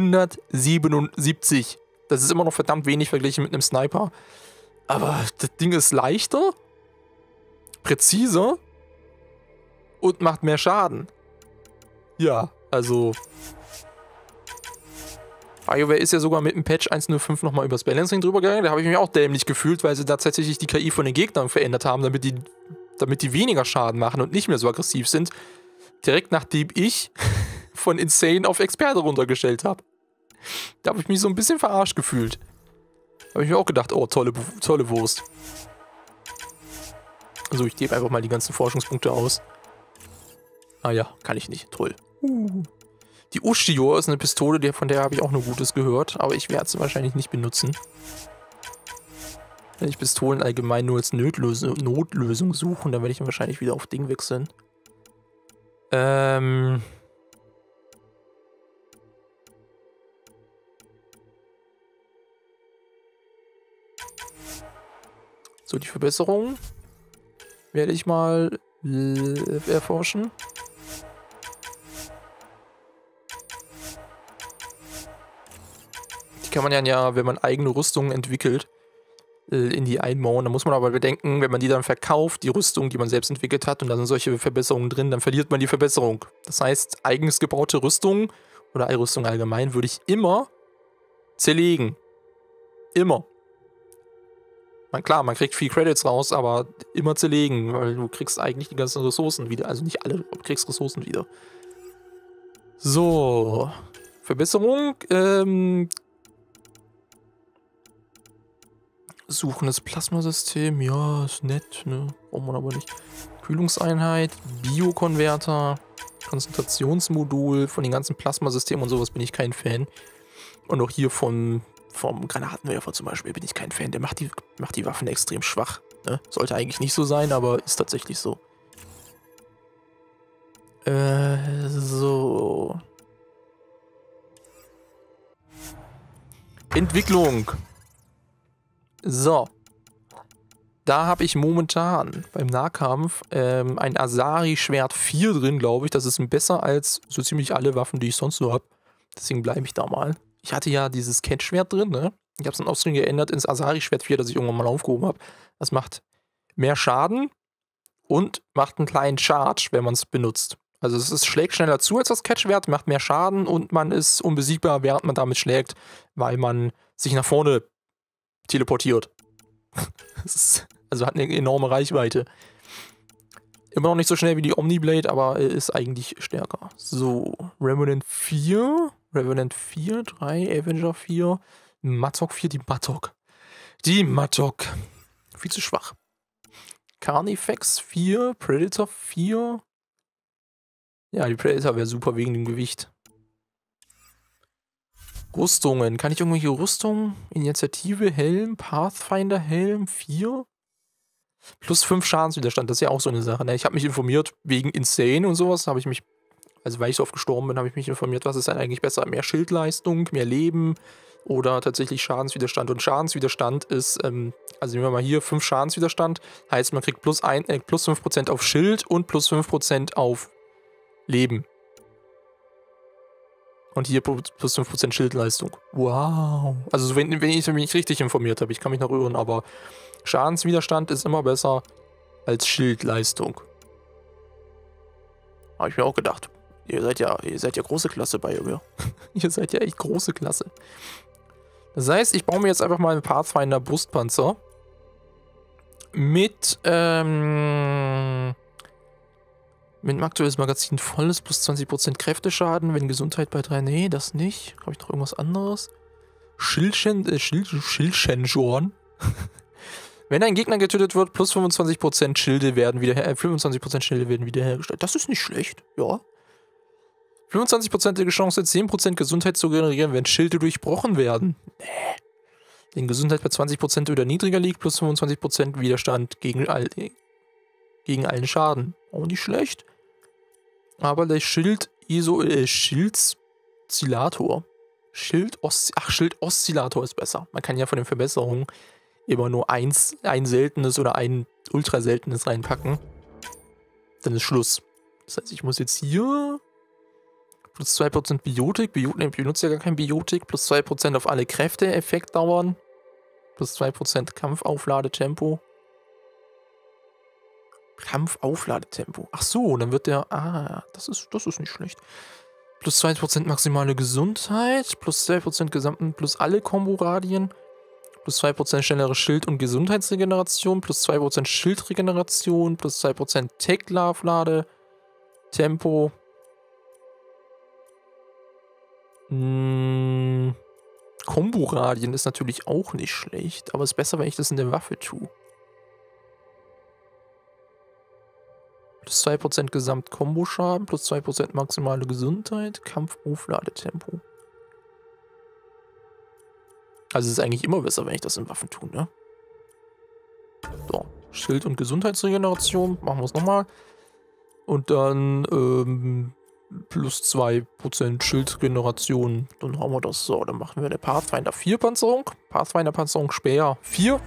177! Das ist immer noch verdammt wenig verglichen mit einem Sniper. Aber das Ding ist leichter, präziser und macht mehr Schaden. Ja, also BioWare ist ja sogar mit dem Patch 1.05 nochmal übers Balancing drüber gegangen. Da habe ich mich auch dämlich gefühlt, weil sie da tatsächlich die KI von den Gegnern verändert haben, damit die weniger Schaden machen und nicht mehr so aggressiv sind. Direkt nachdem ich von Insane auf Experte runtergestellt habe. Da habe ich mich so ein bisschen verarscht gefühlt. Da habe ich mir auch gedacht, oh, tolle Wurst. Also ich gebe einfach mal die ganzen Forschungspunkte aus. Ah ja, kann ich nicht. Toll. Die Ushio ist eine Pistole, von der habe ich auch nur Gutes gehört, aber ich werde sie wahrscheinlich nicht benutzen. Wenn ich Pistolen allgemein nur als Notlösung suche, dann werde ich wahrscheinlich wieder auf Ding wechseln. So, die Verbesserung werde ich mal erforschen. Die kann man ja, wenn man eigene Rüstungen entwickelt, in die einbauen. Da muss man aber bedenken, wenn man die dann verkauft, die Rüstung, die man selbst entwickelt hat, und da sind solche Verbesserungen drin, dann verliert man die Verbesserung. Das heißt, eigens gebaute Rüstung oder Rüstung allgemein würde ich immer zerlegen. Immer. Klar, man kriegt viel Credits raus, aber immer zerlegen, weil du kriegst eigentlich die ganzen Ressourcen wieder. Also nicht alle, aber du kriegst Ressourcen wieder. So. Verbesserung. Suchendes Plasmasystem. Ja, ist nett, ne? Braucht man aber nicht. Kühlungseinheit. Biokonverter. Konzentrationsmodul. Von den ganzen Plasmasystemen und sowas bin ich kein Fan. Und auch hier von vom Granatenwerfer zum Beispiel bin ich kein Fan. Der macht die Waffen extrem schwach. Ne? Sollte eigentlich nicht so sein, aber ist tatsächlich so. So. Entwicklung. So. Da habe ich momentan beim Nahkampf ein Asari-Schwert 4 drin, glaube ich. Das ist besser als so ziemlich alle Waffen, die ich sonst so habe. Deswegen bleibe ich da mal. Ich hatte ja dieses Cat-Schwert drin, ne? Ich habe es dann außerdem geändert ins Asari-Schwert 4, das ich irgendwann mal aufgehoben habe. Das macht mehr Schaden und macht einen kleinen Charge, wenn man es benutzt. Also es schlägt schneller zu als das Cat-Schwert, macht mehr Schaden und man ist unbesiegbar, während man damit schlägt, weil man sich nach vorne teleportiert. Also hat eine enorme Reichweite. Immer noch nicht so schnell wie die Omniblade, aber ist eigentlich stärker. So, Revenant 4, 3, Avenger 4, Mattock 4, die Mattock. Viel zu schwach. Carnifex 4, Predator 4. Ja, die Predator wäre super wegen dem Gewicht. Rüstungen. Kann ich irgendwelche Rüstungen? Initiative, Helm, Pathfinder, Helm 4. Plus 5 Schadenswiderstand, das ist ja auch so eine Sache. Ne? Ich habe mich informiert wegen Insane und sowas. Habe ich mich, also weil ich so oft gestorben bin, habe ich mich informiert, was ist denn eigentlich besser? Mehr Schildleistung, mehr Leben oder tatsächlich Schadenswiderstand. Und Schadenswiderstand ist, also nehmen wir mal hier 5 Schadenswiderstand, heißt man kriegt plus 5% auf Schild und plus 5% auf Leben. Und hier plus 5% Schildleistung. Wow. Also wenn ich mich richtig informiert habe, ich kann mich noch irren, aber Schadenswiderstand ist immer besser als Schildleistung. Habe ich mir auch gedacht. Ihr seid ja große Klasse bei mir. Ihr seid ja echt große Klasse. Das heißt, ich baue mir jetzt einfach mal einen Pathfinder Brustpanzer. Mit dem aktuelles Magazin voll ist, plus 20% Kräfteschaden, wenn Gesundheit bei 3. Nee, das nicht. Habe ich noch irgendwas anderes? Schildschenjoren. Wenn ein Gegner getötet wird, plus 25% Schilde werden wiederhergestellt. Das ist nicht schlecht, ja. 25%ige Chance, 10% Gesundheit zu generieren, wenn Schilde durchbrochen werden. Nee. Wenn Gesundheit bei 20% oder niedriger liegt, plus 25% Widerstand gegen allen Schaden. Auch nicht schlecht. Aber der Schildoszilliator. Schildoszilliator ist besser. Man kann ja von den Verbesserungen immer nur ein seltenes oder ein ultra seltenes reinpacken. Dann ist Schluss. Das heißt, ich muss jetzt hier plus 2% Biotik. Ich benutze ja gar kein Biotik. Plus 2% auf alle Kräfte, Effektdauern. Plus 2% Kampfaufladetempo. Kampfaufladetempo. Ach so, dann wird der... Ah, das ist nicht schlecht. Plus 2% maximale Gesundheit. Plus 2% gesamten... Plus alle Kombo-Radien. Plus 2% schnellere Schild- und Gesundheitsregeneration. Plus 2% Schildregeneration. Plus 2% Tech-Laufladetempo. Kombo-Radien ist natürlich auch nicht schlecht. Aber es ist besser, wenn ich das in der Waffe tue. Plus 2% Gesamt-Kombo-Schaden, plus 2% maximale Gesundheit, Kampfaufladetempo. Also es ist eigentlich immer besser, wenn ich das in Waffen tue, ne? So, Schild- und Gesundheitsregeneration, machen wir es nochmal. Und dann plus 2% Schildgeneration, dann haben wir das. So, dann machen wir eine Pathfinder 4 Panzerung. Pathfinder Panzerung Speer 4.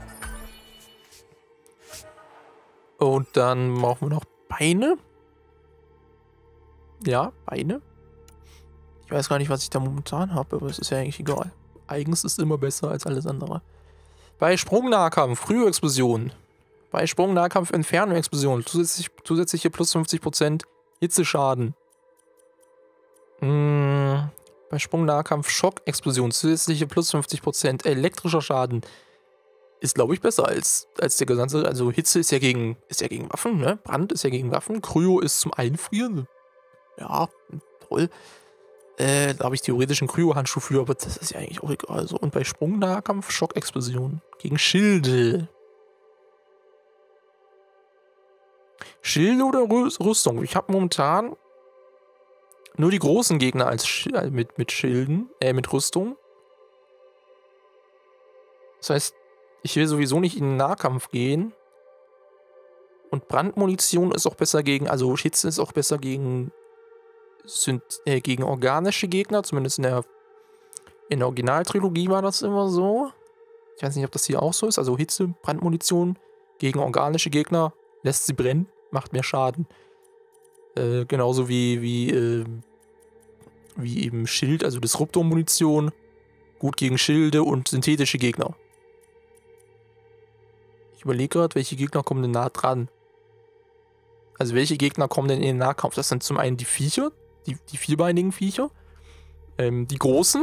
Und dann machen wir noch Beine. Ja, Beine. Ich weiß gar nicht, was ich da momentan habe, aber es ist ja eigentlich egal. Eigens ist immer besser als alles andere. Bei Sprungnahkampf, Kryo-Explosion. Bei Sprungnahkampf, Inferno-Explosion. Zusätzliche plus 50% Hitzeschaden. Bei Sprungnahkampf, Schock-Explosion. Zusätzliche plus 50% elektrischer Schaden. Ist, glaube ich, besser als der gesamte. Also Hitze ist ja gegen Waffen, ne? Brand ist ja gegen Waffen. Kryo ist zum Einfrieren. Ja, toll. Da habe ich theoretisch einen Kryo-Handschuh für, aber das ist ja eigentlich auch egal. Also, und bei Sprungnahkampf, Schockexplosion. Gegen Schilde. Schilde oder Rüstung? Ich habe momentan nur die großen Gegner als mit Schilden, mit Rüstung. Das heißt, ich will sowieso nicht in den Nahkampf gehen. Und Brandmunition ist auch besser gegen, also Hitze ist auch besser gegen, gegen organische Gegner, zumindest in der Originaltrilogie war das immer so. Ich weiß nicht, ob das hier auch so ist. Also Hitze, Brandmunition gegen organische Gegner lässt sie brennen, macht mehr Schaden. Genauso wie eben Schild, also Disruptor-Munition, gut gegen Schilde und synthetische Gegner. Ich überlege gerade, welche Gegner kommen denn nah dran. Also welche Gegner kommen denn in den Nahkampf? Das sind zum einen die Viecher, die vierbeinigen Viecher, die großen,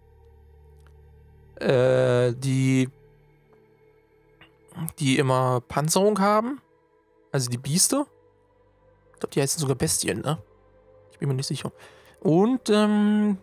die immer Panzerung haben, also die Biester. Ich glaube, die heißen sogar Bestien, ne? Ich bin mir nicht sicher. Und von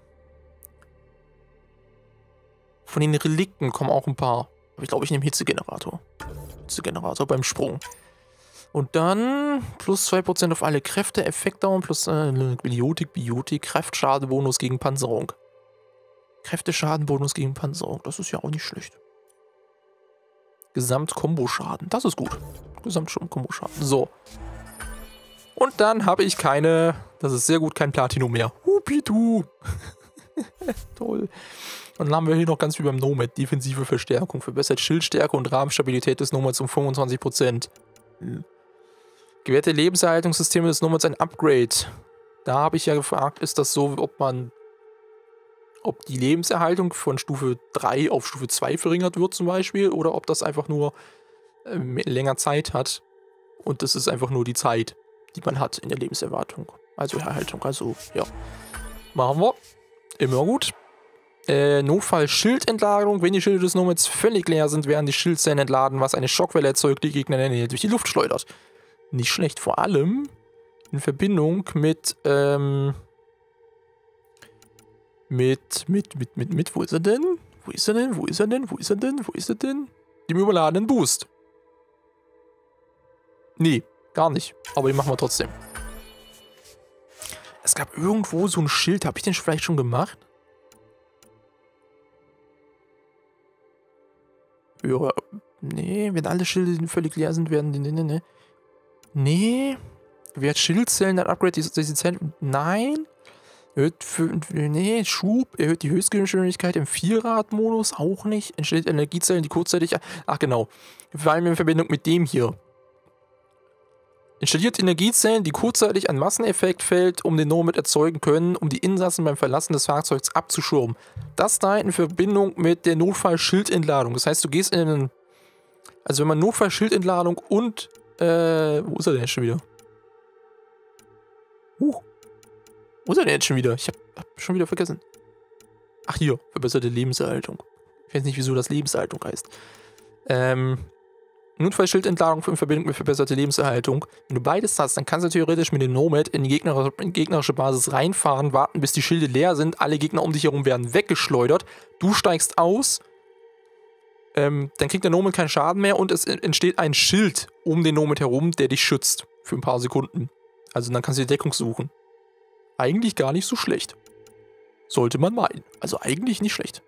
den Relikten kommen auch ein paar. Aber ich glaube, ich nehme Hitzegenerator. Hitzegenerator beim Sprung. Und dann plus 2% auf alle Kräfte, Effektdown plus Biotik, Kraftschadenbonus gegen Panzerung. Kräfteschadenbonus gegen Panzerung, das ist ja auch nicht schlecht. Gesamt-Kombo-Schaden, das ist gut. Gesamt-Kombo-Schaden, so. Und dann habe ich keine, das ist sehr gut, kein Platinum mehr. Hupitu. Toll. Und dann haben wir hier noch ganz viel beim Nomad. Defensive Verstärkung, verbessert Schildstärke und Rahmenstabilität des Nomads um 25%. Gewährte Lebenserhaltungssysteme des Nomads ein Upgrade. Da habe ich ja gefragt, ist das so, ob die Lebenserhaltung von Stufe 3 auf Stufe 2 verringert wird zum Beispiel, oder ob das einfach nur länger Zeit hat. Und das ist einfach nur die Zeit, die man hat in der Lebenserwartung. Also Erhaltung, also ja. Machen wir. Immer gut. Notfall-Schildentladung. Wenn die Schilde des Nomads völlig leer sind, werden die Schildzellen entladen, was eine Schockwelle erzeugt, die Gegner in der Nähe durch die Luft schleudert. Nicht schlecht, vor allem in Verbindung mit, wo ist er denn? Wo ist er denn? Dem überladenen Boost. Nee, gar nicht. Aber den machen wir trotzdem. Es gab irgendwo so ein Schild, habe ich den vielleicht schon gemacht? Ja, nee, wenn alle Schilde völlig leer sind, werden die, nee. Wert Schildzellen, dann Upgrade diese Zellen, nein. Schub, erhöht die Höchstgeschwindigkeit im Vielrad-Modus, auch nicht. Entsteht Energiezellen, die kurzzeitig, ach genau, vor allem in Verbindung mit dem hier. Installiert Energiezellen, die kurzzeitig ein Masseneffektfeld um den Nomad erzeugen können, um die Insassen beim Verlassen des Fahrzeugs abzuschirmen. Das da in Verbindung mit der Notfall-Schildentladung. Das heißt, du gehst in einen... Also wenn man Notfall-Schildentladung und... wo ist er denn jetzt schon wieder? Wo ist er denn jetzt schon wieder? Ich hab schon wieder vergessen. Ach hier, verbesserte Lebenserhaltung. Ich weiß nicht, wieso das Lebenserhaltung heißt. Notfallschildentladung in Verbindung mit verbesserter Lebenserhaltung. Wenn du beides hast, dann kannst du theoretisch mit dem Nomad in die gegnerische Basis reinfahren, warten, bis die Schilde leer sind. Alle Gegner um dich herum werden weggeschleudert. Du steigst aus. Dann kriegt der Nomad keinen Schaden mehr und es entsteht ein Schild um den Nomad herum, der dich schützt. Für ein paar Sekunden. Also dann kannst du die Deckung suchen. Eigentlich gar nicht so schlecht. Sollte man meinen. Also eigentlich nicht schlecht.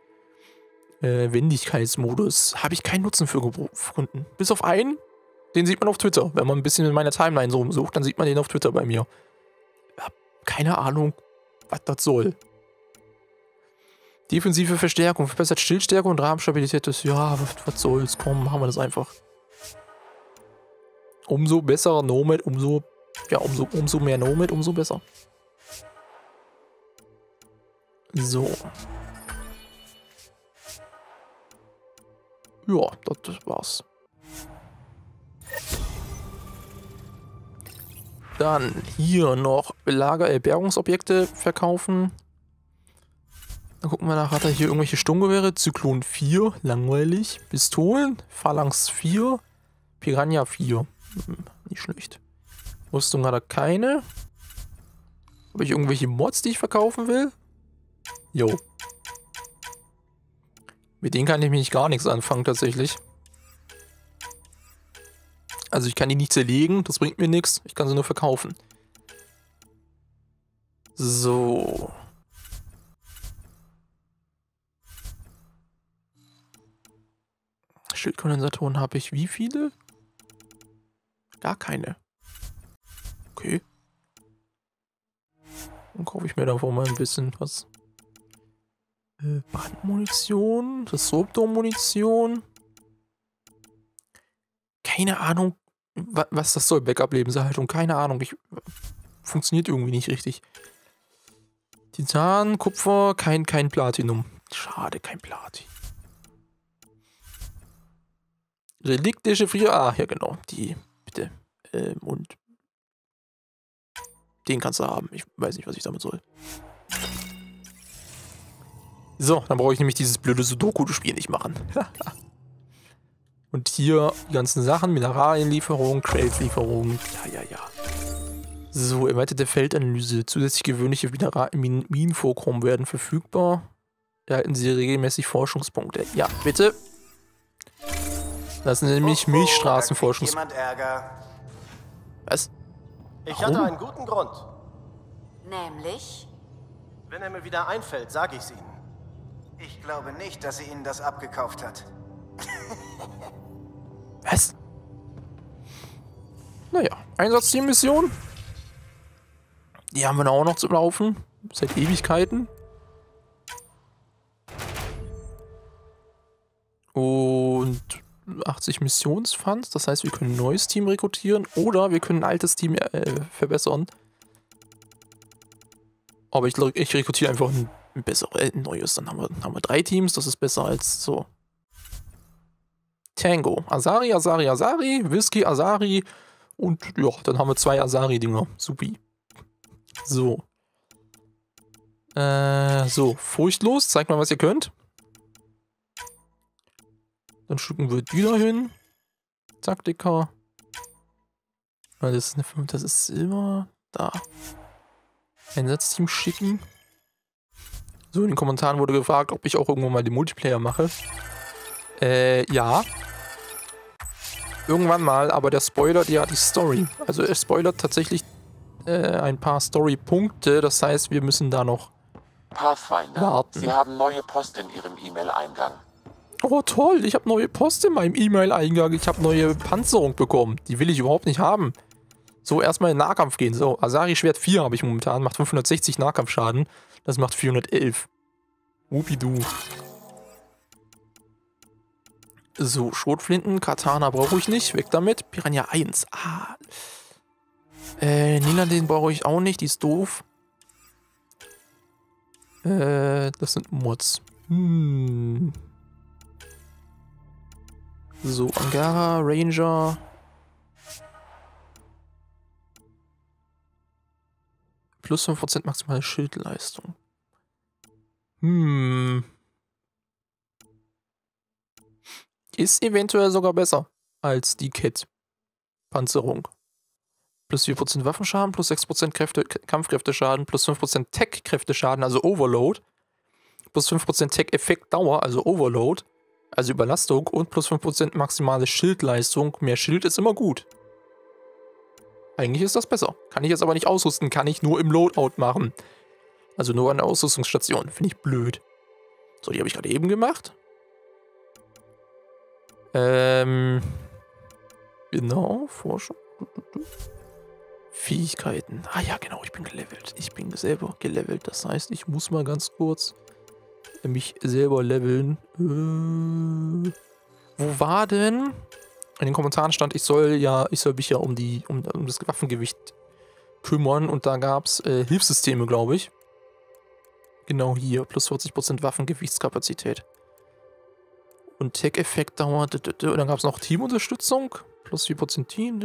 Wendigkeitsmodus. Habe ich keinen Nutzen für gefunden. Bis auf einen, den sieht man auf Twitter. Wenn man ein bisschen in meiner Timeline so rumsucht, dann sieht man den auf Twitter bei mir. Hab keine Ahnung, was das soll. Defensive Verstärkung, verbessert Schildstärke und Rahmenstabilität. Das, ja, was soll's, komm, machen wir das einfach. Umso besserer Nomad, umso mehr Nomad, umso besser. So. Ja, das war's. Dann hier noch Bergungsobjekte verkaufen. Dann gucken wir nach, hat er hier irgendwelche Sturmgewehre? Zyklon 4, langweilig. Pistolen, Phalanx 4, Piranha 4. Nicht schlecht. Rüstung hat er keine. Habe ich irgendwelche Mods, die ich verkaufen will? Jo. Mit denen kann ich mich gar nichts anfangen, tatsächlich. Also ich kann die nicht zerlegen, das bringt mir nichts. Ich kann sie nur verkaufen. So. Schildkondensatoren habe ich wie viele? Gar keine. Okay. Dann kaufe ich mir davon mal ein bisschen was. Brandmunition, Ressortdom-Munition. Keine Ahnung, was das soll. Backup-Lebenserhaltung, keine Ahnung. Funktioniert irgendwie nicht richtig. Titan, Kupfer, kein Platinum. Schade, kein Platin. Relikte Chiffrier. Ah, ja genau. Die, bitte. Und den kannst du haben. Ich weiß nicht, was ich damit soll. So, dann brauche ich nämlich dieses blöde Sudoku-Spiel nicht machen. Und hier die ganzen Sachen. Mineralienlieferung, Crate-Lieferung. Ja. So, erweiterte Feldanalyse. Zusätzlich gewöhnliche Minenvorkommen werden verfügbar. Erhalten Sie regelmäßig Forschungspunkte. Ja, bitte. Das sind nämlich Milchstraßenforschungspunkte. Jemand Ärger. Was? Ich hatte einen guten Grund. Nämlich? Wenn er mir wieder einfällt, sage ich's Ihnen. Ich glaube nicht, dass sie Ihnen das abgekauft hat. Was? Naja, Einsatzteam-Mission. Die haben wir da auch noch zu laufen. Seit Ewigkeiten. Und 80 Missionsfunds. Das heißt, wir können ein neues Team rekrutieren oder wir können ein altes Team verbessern. Aber ich rekrutiere einfach ein neues. Dann haben wir 3 Teams. Das ist besser als so. Tango. Asari, Whisky, Asari. Und ja, dann haben wir 2 Asari-Dinger. Supi. So. Furchtlos. Zeigt mal, was ihr könnt. Dann schicken wir die da hin. Taktika. Das ist Silber. Da. Einsatzteam schicken. So, in den Kommentaren wurde gefragt, ob ich auch irgendwann mal den Multiplayer mache. Ja. Irgendwann mal, aber der spoilert ja die Story. Also er spoilert tatsächlich ein paar Story-Punkte. Das heißt, wir müssen da noch Pathfinder, warten. Sie haben neue Post in Ihrem E-Mail-Eingang. Oh toll, ich habe neue Post in meinem E-Mail-Eingang. Ich habe neue Panzerung bekommen. Die will ich überhaupt nicht haben. So, erstmal in Nahkampf gehen. So, Asari Schwert 4 habe ich momentan. Macht 560 Nahkampfschaden. Das macht 411. Wupidu. So, Schrotflinten, Katana brauche ich nicht. Weg damit. Piranha 1. Nina, den brauche ich auch nicht. Die ist doof. Das sind Mods. So, Angara, Ranger. Plus 5% maximale Schildleistung. Ist eventuell sogar besser als die Cat-Panzerung. Plus 4% Waffenschaden, plus 6% Kampfkräfteschaden, plus 5% Tech-Kräfteschaden, also Overload. Plus 5% Tech-Effekt-Dauer, also Overload. Also Überlastung und plus 5% maximale Schildleistung. Mehr Schild ist immer gut. Eigentlich ist das besser. Kann ich jetzt aber nicht ausrüsten, kann ich nur im Loadout machen. Also nur an der Ausrüstungsstation. Finde ich blöd. So, die habe ich gerade eben gemacht. Genau, Forschung. Fähigkeiten. Ah ja, genau, ich bin gelevelt. Ich bin selber gelevelt. Das heißt, ich muss mal ganz kurz mich selber leveln. Wo war denn? In den Kommentaren stand, ich soll mich ja um das Waffengewicht kümmern. Und da gab es Hilfssysteme, glaube ich. Genau hier. Plus 40% Waffengewichtskapazität. Und Tech-Effekt-Dauer. Und dann gab es noch Teamunterstützung. Plus 4% Team.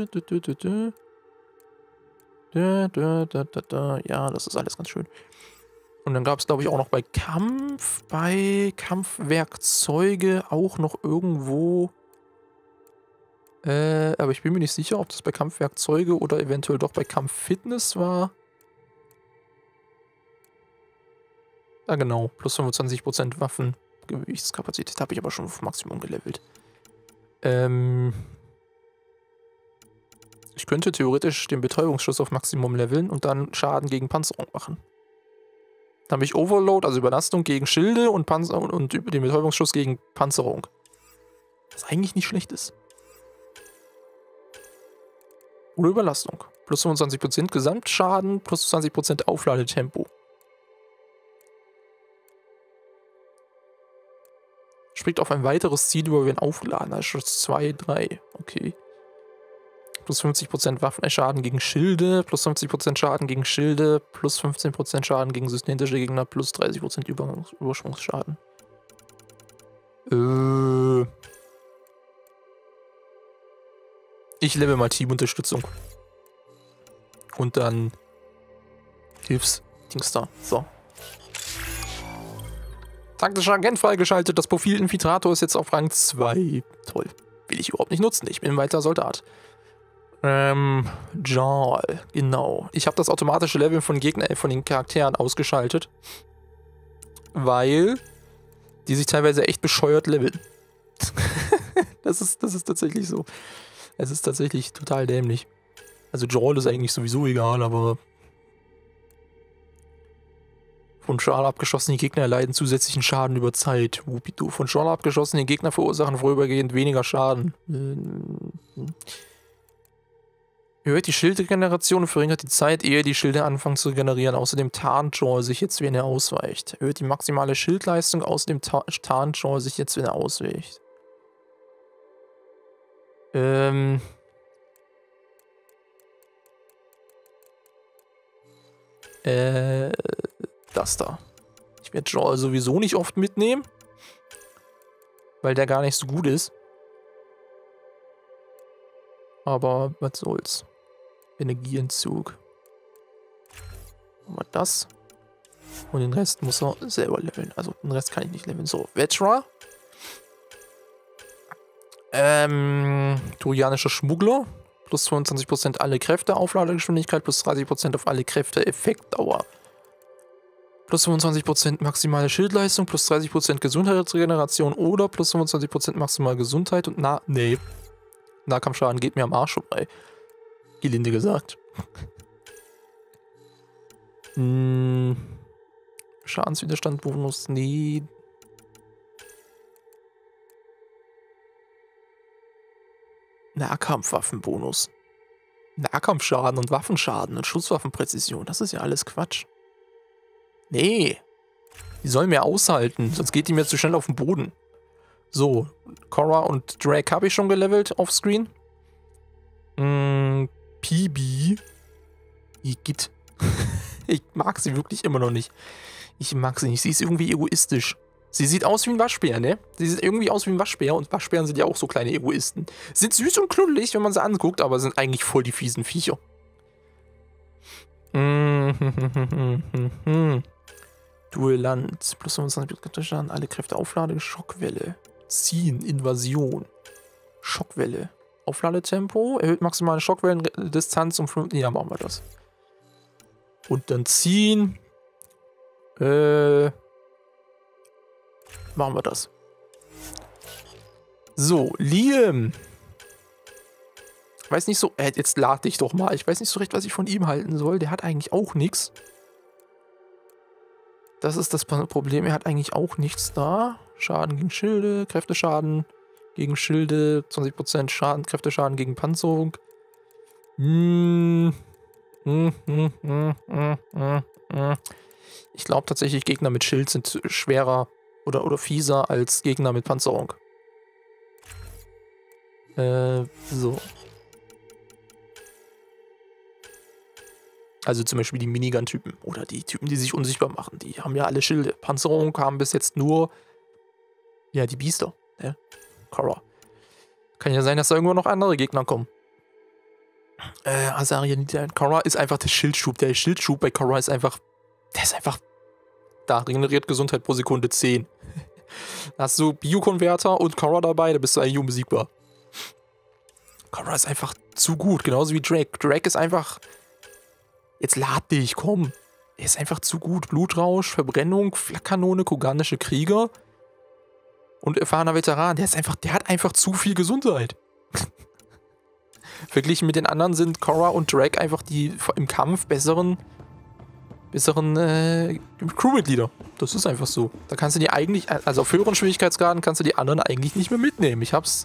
Ja, das ist alles ganz schön. Und dann gab es, glaube ich, auch noch bei Kampfwerkzeuge auch noch irgendwo. Aber ich bin mir nicht sicher, ob das bei Kampfwerkzeuge oder eventuell doch bei Kampffitness war. Ja, genau. Plus 25% Waffengewichtskapazität habe ich aber schon auf Maximum gelevelt. Ich könnte theoretisch den Betäubungsschuss auf Maximum leveln und dann Schaden gegen Panzerung machen. Dann habe ich Overload, also Überlastung gegen Schilde und den Betäubungsschuss gegen Panzerung. Was eigentlich nicht schlecht ist. Oder Überlastung. Plus 25% Gesamtschaden, plus 20% Aufladetempo. Springt auf ein weiteres Ziel über, wenn aufgeladen ist. Schutz 2, 3. Okay. Plus 50% Waffenschaden gegen Schilde, plus 50% Schaden gegen Schilde, plus 15% Schaden gegen systemische Gegner, plus 30% Übersprungsschaden. Ich level mal Teamunterstützung. Und dann Hilfsdings da. So. Taktischer Agent freigeschaltet. Das Profil Infiltrator ist jetzt auf Rang 2. Toll. Will ich überhaupt nicht nutzen. Ich bin ein weiterer Soldat. Jaal. Genau. Ich habe das automatische Leveln von Gegnern, von den Charakteren ausgeschaltet. Weil die sich teilweise echt bescheuert leveln. Das ist tatsächlich so. Es ist tatsächlich total dämlich. Also Jaal ist eigentlich sowieso egal, aber von Jaal abgeschossene Gegner erleiden zusätzlichen Schaden über Zeit. Wupito. Von Jaal abgeschossene Gegner verursachen vorübergehend weniger Schaden. Erhöht die Schildregeneration und verringert die Zeit, ehe die Schilde anfangen zu regenerieren. Außerdem tarnt Jaal sich jetzt, wenn er ausweicht. Erhöht die maximale Schildleistung, außerdem tarnt Jaal sich jetzt, wenn er ausweicht. Das da. Ich werde Jaal sowieso nicht oft mitnehmen, weil der gar nicht so gut ist. Aber was soll's. Energieentzug. Machen wir das. Und den Rest muss er selber leveln. Also den Rest kann ich nicht leveln. So, Vetra. Trojanischer Schmuggler. Plus 25% alle Kräfte, Aufladegeschwindigkeit, plus 30% auf alle Kräfte, Effektdauer. Plus 25% maximale Schildleistung, plus 30% Gesundheitsregeneration oder plus 25% maximale Gesundheit und nee. Nahkampfschaden geht mir am Arsch vorbei. Gelinde gesagt. Schadenswiderstand-Bonus, nee. Nahkampfwaffenbonus. Nahkampfschaden und Waffenschaden und Schusswaffenpräzision, das ist ja alles Quatsch. Nee. Die sollen mehr aushalten, sonst geht die mir zu schnell auf den Boden. So, Cora und Drake habe ich schon gelevelt offscreen. PB. Igitt. Ich mag sie wirklich immer noch nicht. Ich mag sie nicht. Sie ist irgendwie egoistisch. Sie sieht aus wie ein Waschbär, ne? Sie sieht irgendwie aus wie ein Waschbär und Waschbären sind ja auch so kleine Egoisten. Sind süß und knuddelig, wenn man sie anguckt, aber sind eigentlich voll die fiesen Viecher. Duellant. Plus 25% Schaden, alle Kräfte Auflade, Schockwelle. Ziehen, Invasion. Schockwelle. Aufladetempo, erhöht maximale Schockwellendistanz um 5. Ja, machen wir das. Und dann ziehen. Machen wir das. So, Liam. Weiß nicht so. Jetzt lad dich doch mal. Ich weiß nicht so recht, was ich von ihm halten soll. Der hat eigentlich auch nichts. Das ist das Problem. Er hat eigentlich auch nichts da. Schaden gegen Schilde, Kräfteschaden gegen Schilde, 20% Schaden, Kräfteschaden gegen Panzerung. Ich glaube tatsächlich, Gegner mit Schild sind schwerer oder fieser als Gegner mit Panzerung. So. Also zum Beispiel die Minigun-Typen oder die Typen, die sich unsichtbar machen. Die haben ja alle Schilde. Panzerung haben bis jetzt nur ja, die Biester. Ja. Cora. Kann ja sein, dass da irgendwo noch andere Gegner kommen. Azaria, Cora ist einfach der Schildschub. Der Schildschub bei Cora ist einfach. Der ist einfach. Da regeneriert Gesundheit pro Sekunde 10. Da hast du Biokonverter und Cora dabei, da bist du eigentlich unbesiegbar. Cora ist einfach zu gut, genauso wie Drake. Drake ist einfach. Jetzt lad dich, komm. Er ist einfach zu gut. Blutrausch, Verbrennung, Flakkanone, koganische Krieger. Und erfahrener Veteran, der hat einfach zu viel Gesundheit. Verglichen mit den anderen sind Cora und Drake einfach die im Kampf besseren Crewmitglieder. Das ist einfach so. Da kannst du die eigentlich, also auf höheren Schwierigkeitsgraden kannst du die anderen eigentlich nicht mehr mitnehmen. Ich hab's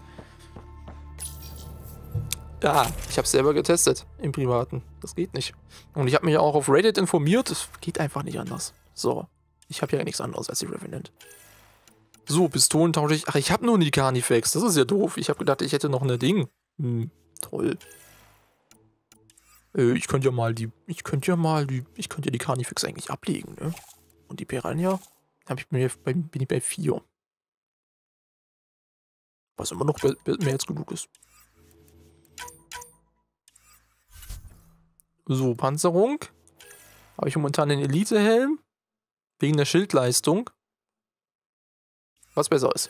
selber getestet im Privaten. Das geht nicht. Und ich habe mich auch auf Reddit informiert. Das geht einfach nicht anders. So. Ich habe ja nichts anderes als die Revenant. So, Pistolen tausche ich. Ach, ich habe nur die Carnifex. Das ist ja doof. Ich habe gedacht, ich hätte noch eine Ding. Toll. Ich könnte ja die Carnifex eigentlich ablegen, ne? Und die Piranha bin ich bei 4. Was immer noch mehr als genug ist. So, Panzerung. Habe ich momentan den Elite-Helm. Wegen der Schildleistung. Was besser ist.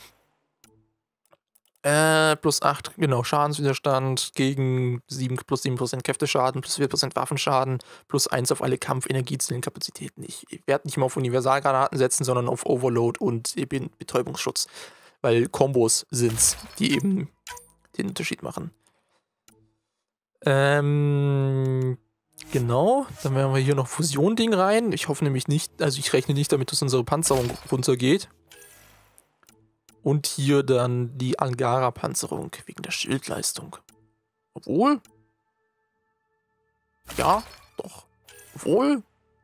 Plus 8, genau, Schadenswiderstand gegen plus 7% Kräfteschaden, plus 4% Waffenschaden, plus 1 auf alle Kampf-Energiezellenkapazitäten. Ich werde nicht mehr auf Universalgranaten setzen, sondern auf Overload und eben Betäubungsschutz. Weil Kombos sind's, die eben den Unterschied machen. Genau, dann werden wir hier noch Fusion-Ding rein. Ich hoffe nämlich nicht, also ich rechne nicht damit, dass unsere Panzerung runtergeht. Und hier dann die Angara-Panzerung wegen der Schildleistung. Obwohl? Ja, doch. Obwohl?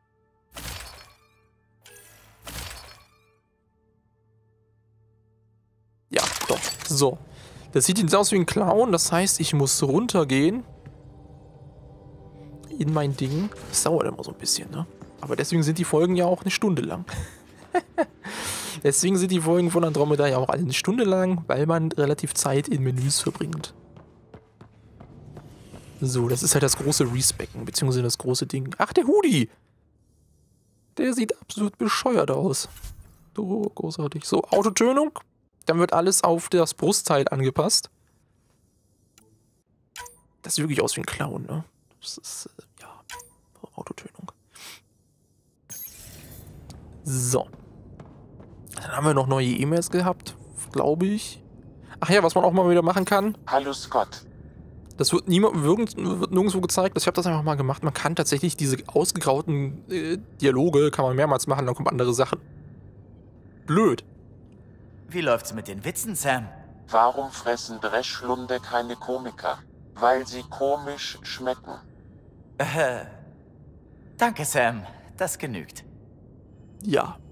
Ja, doch. So. Das sieht jetzt aus wie ein Clown, das heißt, ich muss runtergehen. In mein Ding. Das dauert immer so ein bisschen, ne? Aber deswegen sind die Folgen ja auch eine Stunde lang. Deswegen sind die Folgen von Andromeda ja auch alle eine Stunde lang, weil man relativ Zeit in Menüs verbringt. So, das ist halt das große Respecken, beziehungsweise das große Ding. Ach, der Hoodie! Der sieht absolut bescheuert aus. So, großartig. So, Autotönung. Dann wird alles auf das Brustteil angepasst. Das sieht wirklich aus wie ein Clown, ne? Das ist, ja, Autotönung. So. Dann haben wir noch neue E-Mails gehabt, glaube ich. Ach ja, was man auch mal wieder machen kann. Hallo Scott. Das wird nirgendwo gezeigt. Ich habe das einfach mal gemacht. Man kann tatsächlich diese ausgegrauten Dialoge, kann man mehrmals machen, dann kommen andere Sachen. Blöd. Wie läuft's mit den Witzen, Sam? Warum fressen Dreschlunde keine Komiker? Weil sie komisch schmecken. Danke, Sam. Das genügt. Ja.